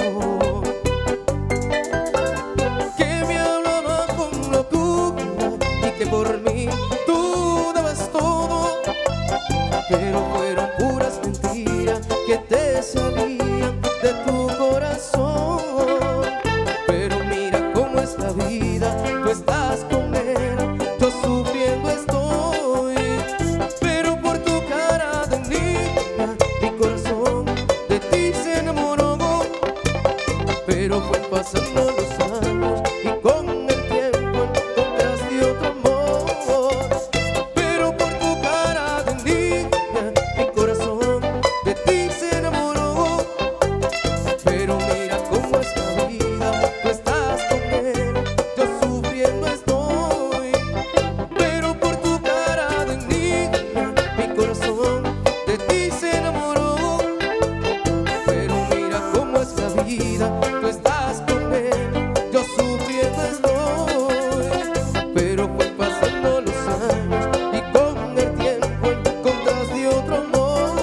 que me hablaba con locura y que por mí tú dabas todo. Pero fueron puras mentiras que te salían de tu corazón. Pero mira cómo es la vida, tú estás con él, yo sufriendo estoy. Pero por tu cara de niña mi corazón de ti se enamoró. Pero fue pasando los años y con el tiempo encontraste otro amor. Pero por tu cara de niña mi corazón de ti se enamoró. Pero mira cómo es la vida, tú estás con él, yo sufriendo estoy. Pero por tu cara de niña mi corazón de ti se enamoró. Pero mira cómo es la vida, tú estás con él, yo sufriendo estoy. Pero fue pasando los años y con el tiempo encontraste otro amor.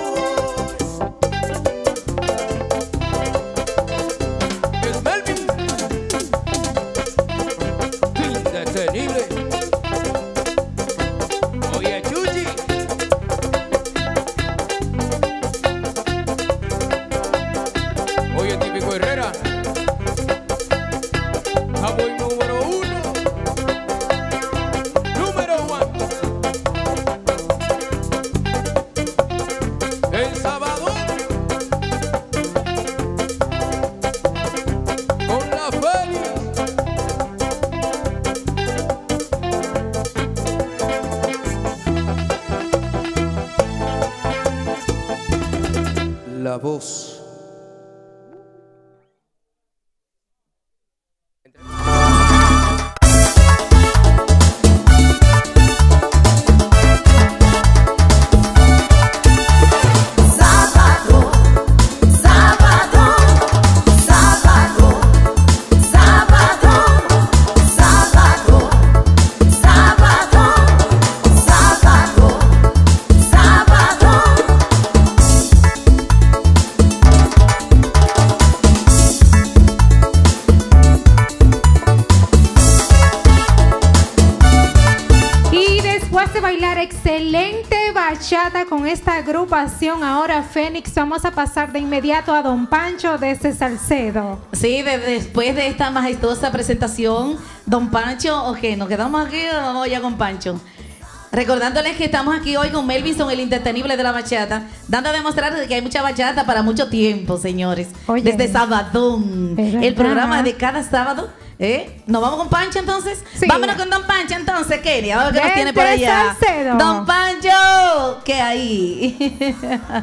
Es Melvin. Indetenible. Oye, Chuchi. Oye, Típico Herrera. Cowboy número uno. Número uno. El sábado. Con la Félix. La voz. Sábado, sábado, sábado, sábado, sábado, sábado, sábado. Excelente bachata con esta agrupación. Ahora, Fénix, vamos a pasar de inmediato a Don Pancho desde Salcedo. Sí, de, después de esta majestuosa presentación, Don Pancho, ok, ¿nos quedamos aquí o vamos ya con Pancho? Recordándoles que estamos aquí hoy con Melvinson, el indetenible de la bachata, dando a demostrar que hay mucha bachata para mucho tiempo, señores. Oye, desde Sabadón, el programa de cada sábado. ¿Eh? ¿Nos vamos con Pancho entonces? Sí. Vámonos con Don Pancho entonces, Kenia. Vamos a ver qué nos tiene por allá. Salcedo. Don Pancho, ¿qué hay?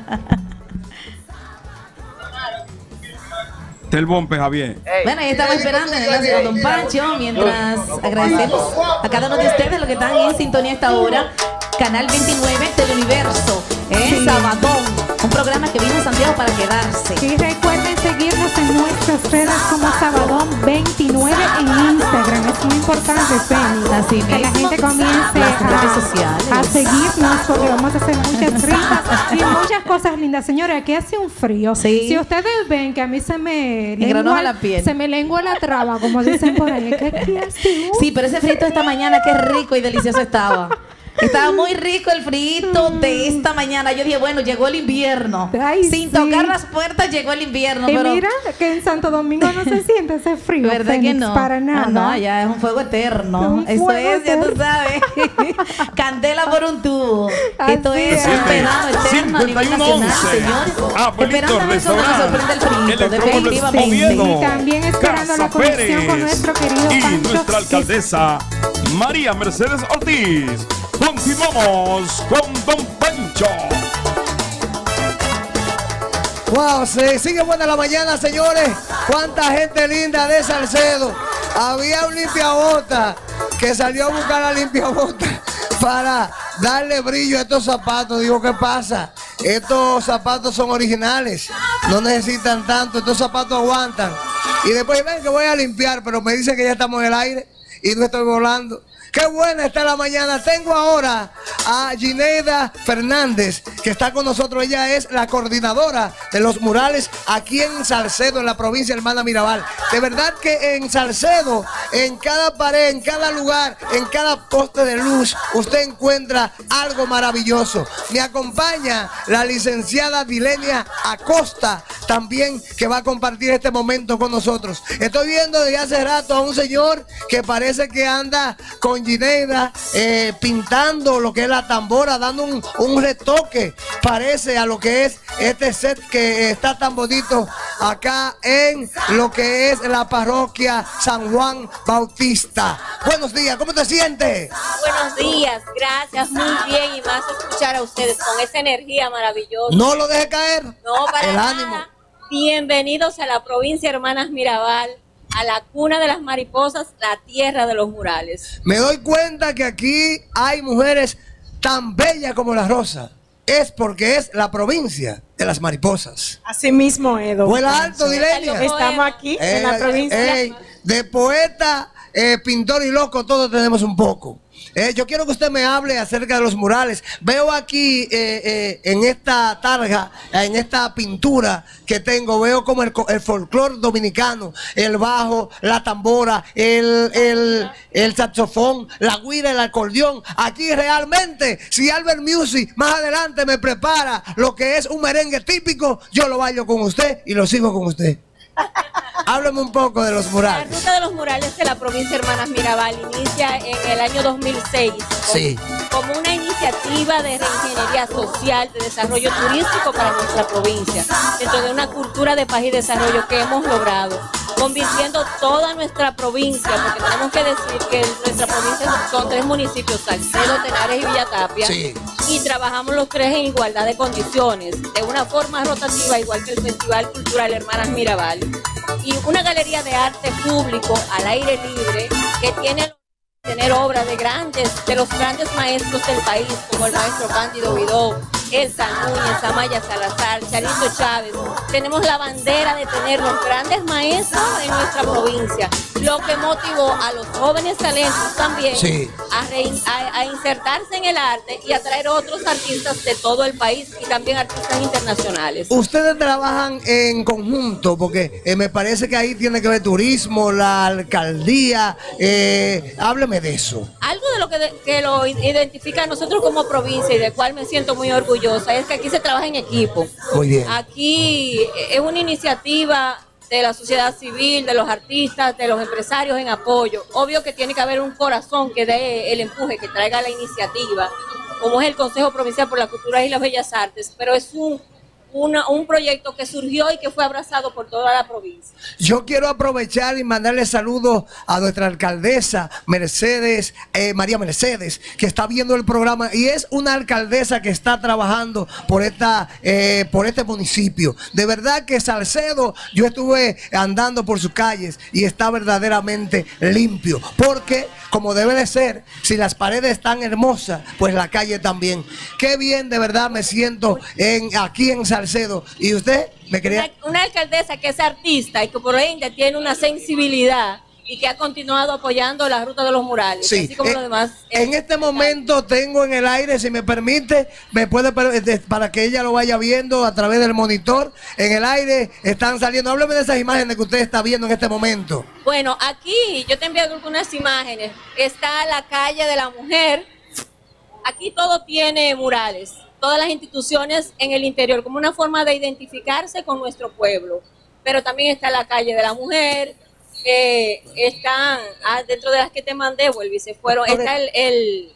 El bombe, Javier. Bueno, ahí estamos esperando en el enlace de Don Pancho, mientras agradecemos a cada uno de ustedes los que están en sintonía a esta hora. Canal veintinueve, Teleuniverso, en sí. Sabadón, un programa que vino a Santiago para quedarse. Y recuerden seguirnos en nuestras redes como Sabadón veintinueve en Instagram. Es muy importante, Penny, así que la gente comience a, a seguirnos, porque vamos a hacer muchas risas y muchas cosas lindas. Señores, aquí hace un frío. Sí. Si ustedes ven que a mí se me lengua la piel, se me lengua la traba, como dicen por ahí, ¿qué, qué hace? Sí, pero ese frito esta mañana, qué rico y delicioso estaba. Estaba muy rico el frito de esta mañana. Yo dije, bueno, llegó el invierno. Ay, Sin sí. tocar las puertas llegó el invierno. Y pero... mira que en Santo Domingo no se siente ese frío. ¿Verdad Fénix, que no? Para nada. Ah, no, ya es un fuego eterno. Un Eso fuego es, eterno. Ya tú sabes. Candela por un tubo. Así Esto es un verano eterno a nivel nacional, señores. Ah, esperando a ver cómo nos sorprende el frito, definitivamente. Y también esperando Casa la conexión Pérez con nuestro querido y Pancho. nuestra alcaldesa María Mercedes Ortiz. Continuamos con Don Pancho. Wow, se sigue buena la mañana, señores. Cuánta gente linda de Salcedo. Había un limpiabota que salió a buscar a limpiabota para darle brillo a estos zapatos. Digo, ¿qué pasa? Estos zapatos son originales, no necesitan tanto, estos zapatos aguantan. Y después ven que voy a limpiar, pero me dice que ya estamos en el aire y no estoy volando. Qué buena está la mañana. Tengo ahora a Gineida Fernández, que está con nosotros. Ella es la coordinadora de los murales aquí en Salcedo, en la provincia de Hermanas Mirabal. De verdad que en Salcedo, en cada pared, en cada lugar, en cada poste de luz, usted encuentra algo maravilloso. Me acompaña la licenciada Dilenia Acosta, también, que va a compartir este momento con nosotros. Estoy viendo desde hace rato a un señor que parece que anda con Gineida eh, pintando lo que es la tambora, dando un, un retoque, parece a lo que es este set que está tan bonito acá en lo que es la parroquia San Juan Bautista. Buenos días, ¿cómo te sientes? Buenos días, gracias, muy bien, y más escuchar a ustedes con esa energía maravillosa. No lo deje caer. No, para el nada. ánimo. Bienvenidos a la provincia Hermanas Mirabal, a la cuna de las mariposas, la tierra de los murales. Me doy cuenta que aquí hay mujeres tan bellas como la rosa. Es porque es la provincia de las mariposas. Así mismo, Edo. Vuela alto, Dilenia. Estamos aquí eh, en la provincia. Eh, de poeta, eh, pintor y loco, todos tenemos un poco. Eh, yo quiero que usted me hable acerca de los murales. Veo aquí eh, eh, en esta tarja, en esta pintura que tengo, veo como el, el folclore dominicano, el bajo, la tambora, el, el, el saxofón, la guira, el acordeón. Aquí realmente, si Albert Music más adelante me prepara lo que es un merengue típico, yo lo bailo con usted y lo sigo con usted. Háblame un poco de los murales. La ruta de los murales de la provincia Hermanas Mirabal inicia en el año dos mil seis sí. como una iniciativa de reingeniería social, de desarrollo turístico para nuestra provincia, dentro de una cultura de paz y desarrollo que hemos logrado, convirtiendo toda nuestra provincia, porque tenemos que decir que nuestra provincia son tres municipios, Salcedo, Tenares y Villatapia, sí. y trabajamos los tres en igualdad de condiciones, de una forma rotativa, igual que el Festival Cultural Hermanas Mirabal, y una galería de arte público al aire libre que tiene tener obras de grandes, de los grandes maestros del país, como el maestro Cándido Vidó, Elsa Núñez, Amaya Salazar, Charito Chávez. Tenemos la bandera de tener los grandes maestros en nuestra provincia, lo que motivó a los jóvenes talentos también Sí. a, rein- a- a insertarse en el arte y a traer otros artistas de todo el país y también artistas internacionales. Ustedes trabajan en conjunto, porque eh, me parece que ahí tiene que ver turismo, la alcaldía. Eh, hábleme de eso. Algo de lo que, de- que lo i- identifica a nosotros como provincia y del cual me siento muy orgullosa es que aquí se trabaja en equipo. Muy bien. Aquí es una iniciativa de la sociedad civil, de los artistas, de los empresarios en apoyo. Obvio que tiene que haber un corazón que dé el empuje, que traiga la iniciativa, como es el Consejo Provincial por la Cultura y las Bellas Artes, pero es un, una- un proyecto que surgió y que fue abrazado por toda la provincia. Yo quiero aprovechar y mandarle saludos a nuestra alcaldesa Mercedes, eh, María Mercedes, que está viendo el programa y es una alcaldesa que está trabajando por esta, eh, por este municipio. De verdad que Salcedo, yo estuve andando por sus calles y está verdaderamente limpio, porque como debe de ser, si las paredes están hermosas, pues la calle también. Qué bien, de verdad me siento en aquí en Salcedo. Y usted me quería... Una, una alcaldesa que es artista y que por ende tiene una sensibilidad y que ha continuado apoyando la ruta de los murales, Sí, así como eh, los demás. En este momento tengo en el aire, si me permite, me puede per- de- para que ella lo vaya viendo a través del monitor. En el aire están saliendo. Hábleme de esas imágenes que usted está viendo en este momento. Bueno, aquí yo te envío algunas imágenes. Está la calle de la mujer. Aquí todo tiene murales. Todas las instituciones en el interior, como una forma de identificarse con nuestro pueblo. Pero también está la calle de la mujer. Eh, están ah, dentro de las que te mandé, Vuelve y se fueron. Está el, el,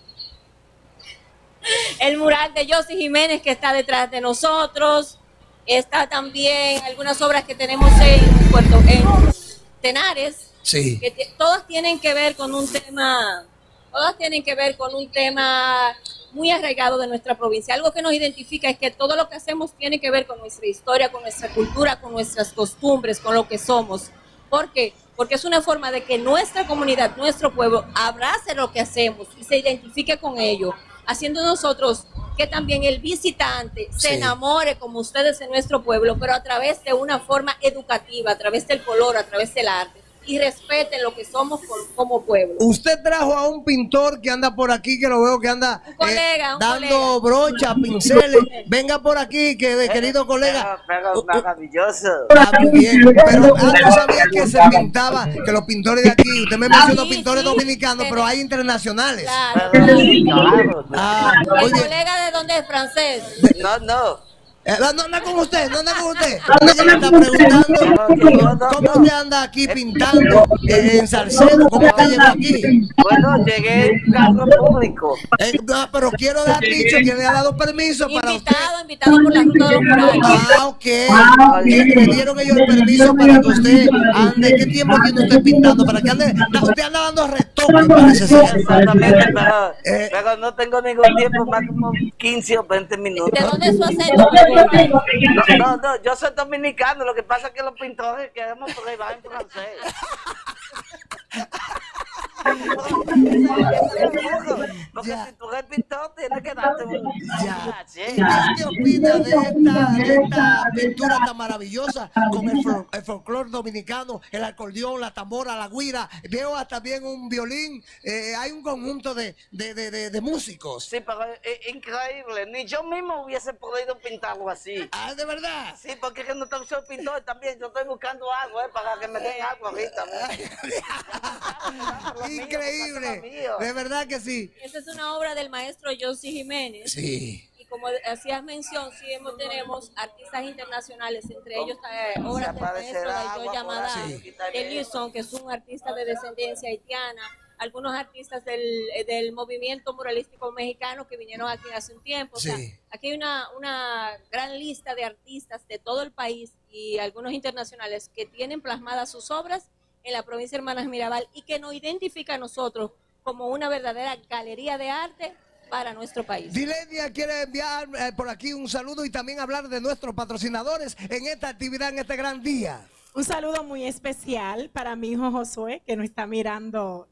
el mural de Yossi Jiménez que está detrás de nosotros. Está también algunas obras que tenemos en Puerto en Tenares. Sí. Que te- todas tienen que ver con un tema, todas tienen que ver con un tema muy arraigado de nuestra provincia. Algo que nos identifica es que todo lo que hacemos tiene que ver con nuestra historia, con nuestra cultura, con nuestras costumbres, con lo que somos. ¿Por qué? Porque es una forma de que nuestra comunidad, nuestro pueblo, abrace lo que hacemos y se identifique con ello, haciendo nosotros que también el visitante se Sí. enamore como ustedes en nuestro pueblo, pero a través de una forma educativa, a través del color, a través del arte, y respeten lo que somos por- como pueblo. Usted trajo a un pintor que anda por aquí, que lo veo que anda eh, colega, un dando brochas, pinceles. Venga por aquí, que querido colega. Pero maravilloso. Ah, muy bien. Pero ah, no sabía que se pintaba, que los pintores de aquí, usted me mencionó pintores dominicanos, pero hay internacionales. Claro, Ah, muy ¿El bien. colega de dónde es francés? No, no. Eh, no, no anda con usted, no anda con usted. Ella me está preguntando cómo usted anda aquí pintando eh, en Salcedo, cómo usted llegó aquí. Bueno, llegué en carro público. Eh, no, pero quiero dejar dicho que le ha dado permiso para usted. Invitado, invitado por la ruta de los murales. Ah, ok. Eh, Le dieron ellos el permiso para que usted ande. ¿Qué tiempo tiene usted pintando? Para que ande. No, usted anda dando retoques, parece ser. Exactamente, pero, Eh. pero no tengo ningún tiempo, más como quince o veinte minutos. ¿De dónde es su acento? No, no, no, yo soy dominicano, lo que pasa es que los pintores queremos probar en francés. Porque si tú eres pintor, tienes que darte un... Ya. ¿Qué opina de esta, de esta pintura tan maravillosa con el, fol- el folclore dominicano, el acordeón, la tambora, la guira? Veo hasta bien un violín. Eh, hay un conjunto de, de, de, de, de músicos. Sí, pero es increíble. Ni yo mismo hubiese podido pintarlo así. Ah, ¿de verdad? Sí, porque es que no soy pintor también. Yo estoy buscando algo, eh, para que me den algo ahorita. Increíble. De verdad que sí. Esta es una obra del maestro Yossi Jiménez. Sí. Y como hacías mención, sí hemos- tenemos artistas internacionales, entre ellos eh, obras del maestro Dayo Yamada, de Lison, que es un artista de descendencia haitiana, algunos artistas del, eh, del movimiento muralístico mexicano que vinieron aquí hace un tiempo. O sea, Sí. aquí hay una, una gran lista de artistas de todo el país y algunos internacionales que tienen plasmadas sus obras en la provincia de Hermanas Mirabal y que nos identifica a nosotros como una verdadera galería de arte para nuestro país. Dilenia quiere enviar eh, por aquí un saludo y también hablar de nuestros patrocinadores en esta actividad, en este gran día. Un saludo muy especial para mi hijo Josué, que nos está mirando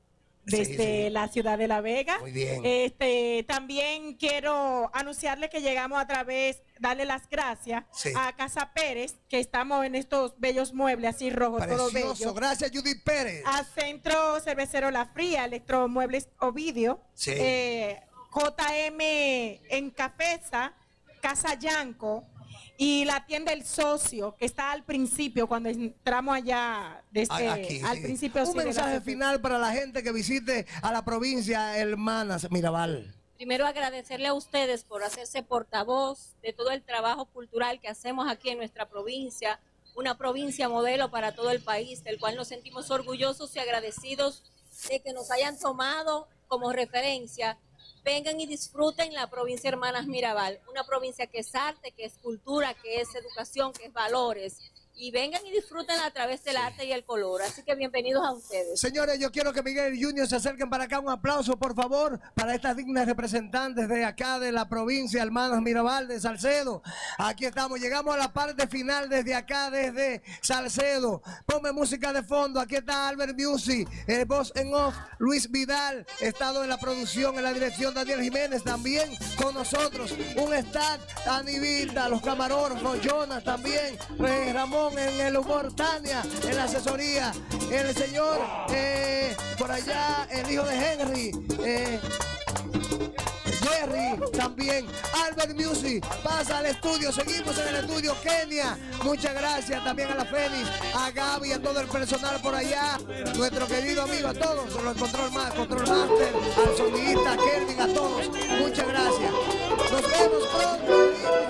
desde Sí, sí. la ciudad de La Vega. Muy bien. Este, también quiero anunciarle que llegamos a través, darle las gracias Sí. a Casa Pérez, que estamos en estos bellos muebles así rojos, todo Precioso. bello. Gracias, Judith Pérez. A Centro Cervecero La Fría, Electromuebles Ovidio, Sí. eh, J M en Cafesa, Casa Yanco y la tienda El Socio, que está al principio, cuando entramos allá, desde Aquí, al sí. principio. Un sí, de la mensaje Socio. final para la gente que visite a la provincia Hermanas Mirabal. Primero agradecerle a ustedes por hacerse portavoz de todo el trabajo cultural que hacemos aquí en nuestra provincia, una provincia modelo para todo el país, del cual nos sentimos orgullosos y agradecidos de que nos hayan tomado como referencia. Vengan y disfruten la provincia Hermanas Mirabal, una provincia que es arte, que es cultura, que es educación, que es valores. Y vengan y disfruten a través del arte y el color. Así que bienvenidos a ustedes. Señores, yo quiero que Miguel y Junior se acerquen para acá. Un aplauso, por favor, para estas dignas representantes de acá de la provincia Hermanas Mirabal de Salcedo. Aquí estamos, llegamos a la parte final desde acá, desde Salcedo. Ponme música de fondo. Aquí está Albert Music, eh, voz en off, Luis Vidal, estado en la producción, en la dirección Daniel Jiménez, también con nosotros. Un staff, Anivita, los camarógrafos, Jonas también, eh, Ramón en el humor, Tania en la asesoría, el señor eh, por allá, el hijo de Henry, eh, Jerry también, Albert Music, pasa al estudio, seguimos en el estudio, Kenia, muchas gracias también a la Fénix, a Gaby, a todo el personal por allá, nuestro querido amigo, a todos, los Control Master, Control Master, al sonidista, a Kelvin, a todos, muchas gracias. Nos vemos pronto.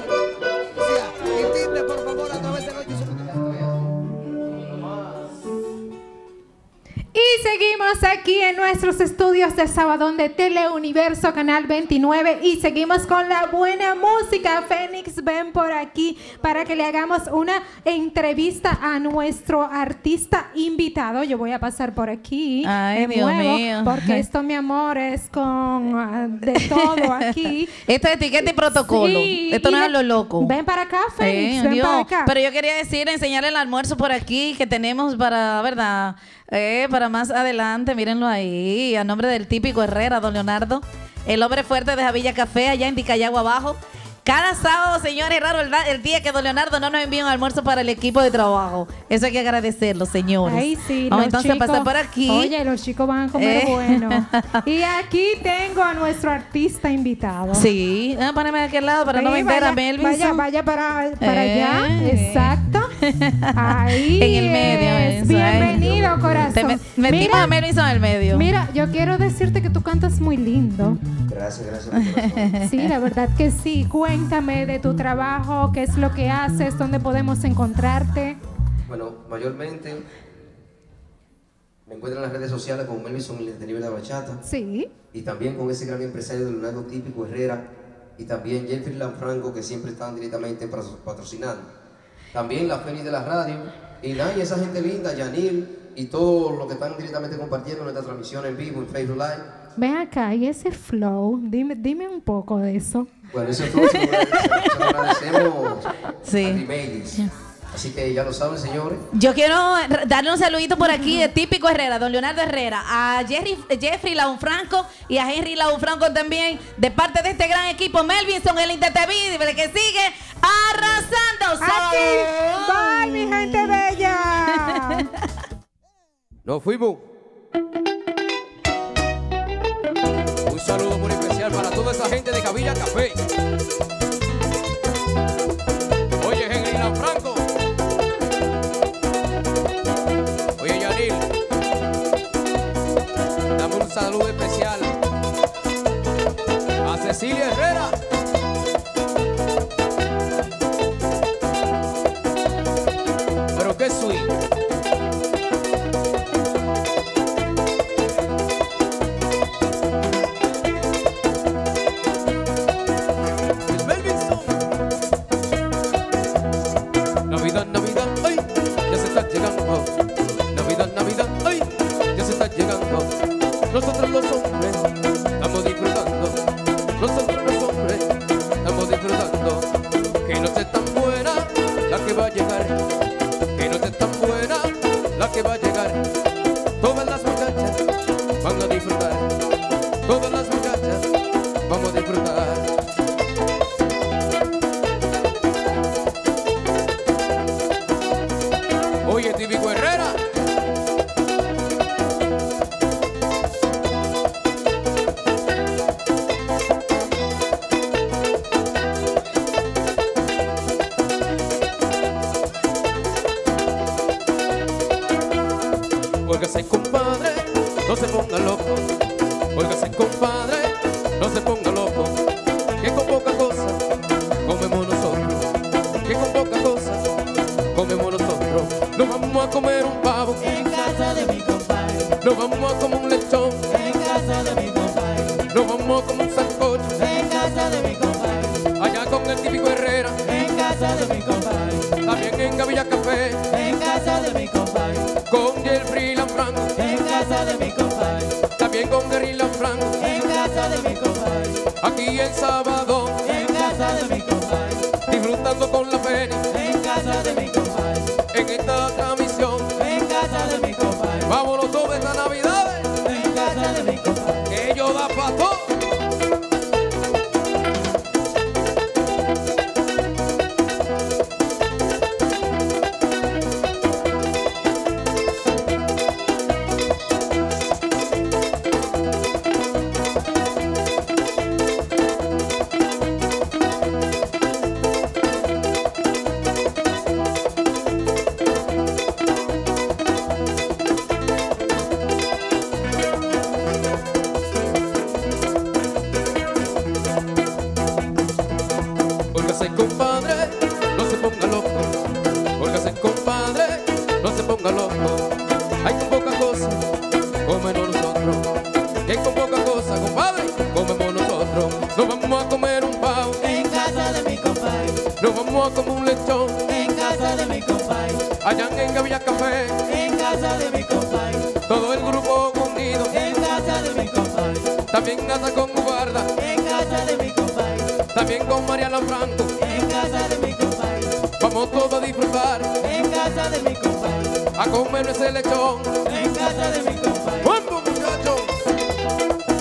Invite por favor a través del ocho cero nueve. Y seguimos aquí en nuestros estudios de Sabadón de Teleuniverso Canal veintinueve y seguimos con la buena música. Fénix, ven por aquí para que le hagamos una entrevista a nuestro artista invitado. Yo voy a pasar por aquí. Ay, Me Dios muevo, mío. porque esto, mi amor, es con uh, de todo aquí. Esto es etiqueta y protocolo. Sí, Esto no y es a le- lo loco. Ven para acá, Fénix, Eh, ven Dios. para acá. Pero yo quería decir, enseñarle el almuerzo por aquí que tenemos para, ¿verdad? Eh, para más adelante, mírenlo ahí, a nombre del típico Herrera, don Leonardo, el hombre fuerte de Javilla Café, allá en Dicayagua abajo. Cada sábado, señores, es raro el, da- el día que don Leonardo no nos envía un almuerzo para el equipo de trabajo. Eso hay que agradecerlo, señores. Ay, sí, Vamos los entonces a chicos- pasar por aquí. Oye, los chicos van a comer Eh. bueno. Y aquí tengo a nuestro artista invitado. Sí, ah, poneme de aquel lado para no Sí, vender vaya, a Melvin. Vaya, vaya para, para Eh. allá. Exacto. Ahí En el medio, es. eso, Bienvenido, eh. corazón. Te me- metimos Mira, a Melvin en el medio. Mira, yo quiero decirte que tú cantas muy lindo. Gracias, gracias. mi corazón. Sí, la verdad que sí. Cuéntame de tu trabajo, qué es lo que haces, dónde podemos encontrarte. Bueno, mayormente me encuentro en las redes sociales con Melvison el Delivery de Bachata. Sí. Y también con ese gran empresario de Leonardo Típico Herrera. Y también Jeffrey Lanfranco, que siempre están directamente patro- patrocinando. También la Fénix de la radio. Y nada, y esa gente linda, Yanil, y todos los que están directamente compartiendo nuestra transmisión en vivo en Facebook Live. Ven acá, y ese flow, dime, dime un poco de eso. Bueno, ese flow se lo agradecemos, se lo agradecemos Sí. a Remedies. Así que ya lo saben, señores. Yo quiero r- darle un saludito por aquí de típico Herrera, don Leonardo Herrera, a Jerry, Jeffrey Launfranco y a Henry Launfranco también, de parte de este gran equipo, Melvinson, el Inter T V, que sigue arrasando. Aquí, bye, mi gente bella. Nos fuimos. Un saludo muy especial para toda esa gente de Javilla Café. Oye, Henry Lanfranco. Oye, Yanil. Dame un saludo especial a Cecilia Herrera. Pero qué sweet. Luis Melvin. Óigase, compadre, no se ponga loco. Óigase, compadre, no se ponga loco. Que con poca cosa comemos nosotros. Que con poca cosa comemos nosotros. Nos vamos a comer un pavo en casa de mi compadre. Nos vamos a comer un lechón en casa de mi compadre. Nos vamos a comer un sancocho en casa de mi compadre. Allá con el típico Herrera en casa de mi compadre. También en Gavilla Café en casa de mi compadre. Con Jeffrey Lanfranco en casa de mi compadre. También con Gary Lanfranco en casa de mi compadre. Aquí el sábado en casa de mi compadre. Disfrutando con la Feni en casa de mi compadre. En esta transmisión en casa de mi compadre. Vámonos todos esta Navidad en casa de mi compadre. Que yo da pa' todo. Óigase, compadre, no se ponga loco. Óigase, compadre, no se ponga loco. Hay con poca cosa, comemos nosotros. Que con poca cosa, compadre, comemos nosotros. Nos vamos a comer un pavo en casa de mi compadre. Nos vamos a comer un lechón en casa de mi compadre. Allá en Gavilla Café en casa de mi compadre. Todo el grupo unido en casa de mi compadre. También hasta con Guarda en casa de mi compadre. También con Mariana Franco en casa de mi compadre. Vamos todos a disfrutar en casa de mi compadre. A comer ese lechón en casa de mi compadre. ¡Vamos, muchachos!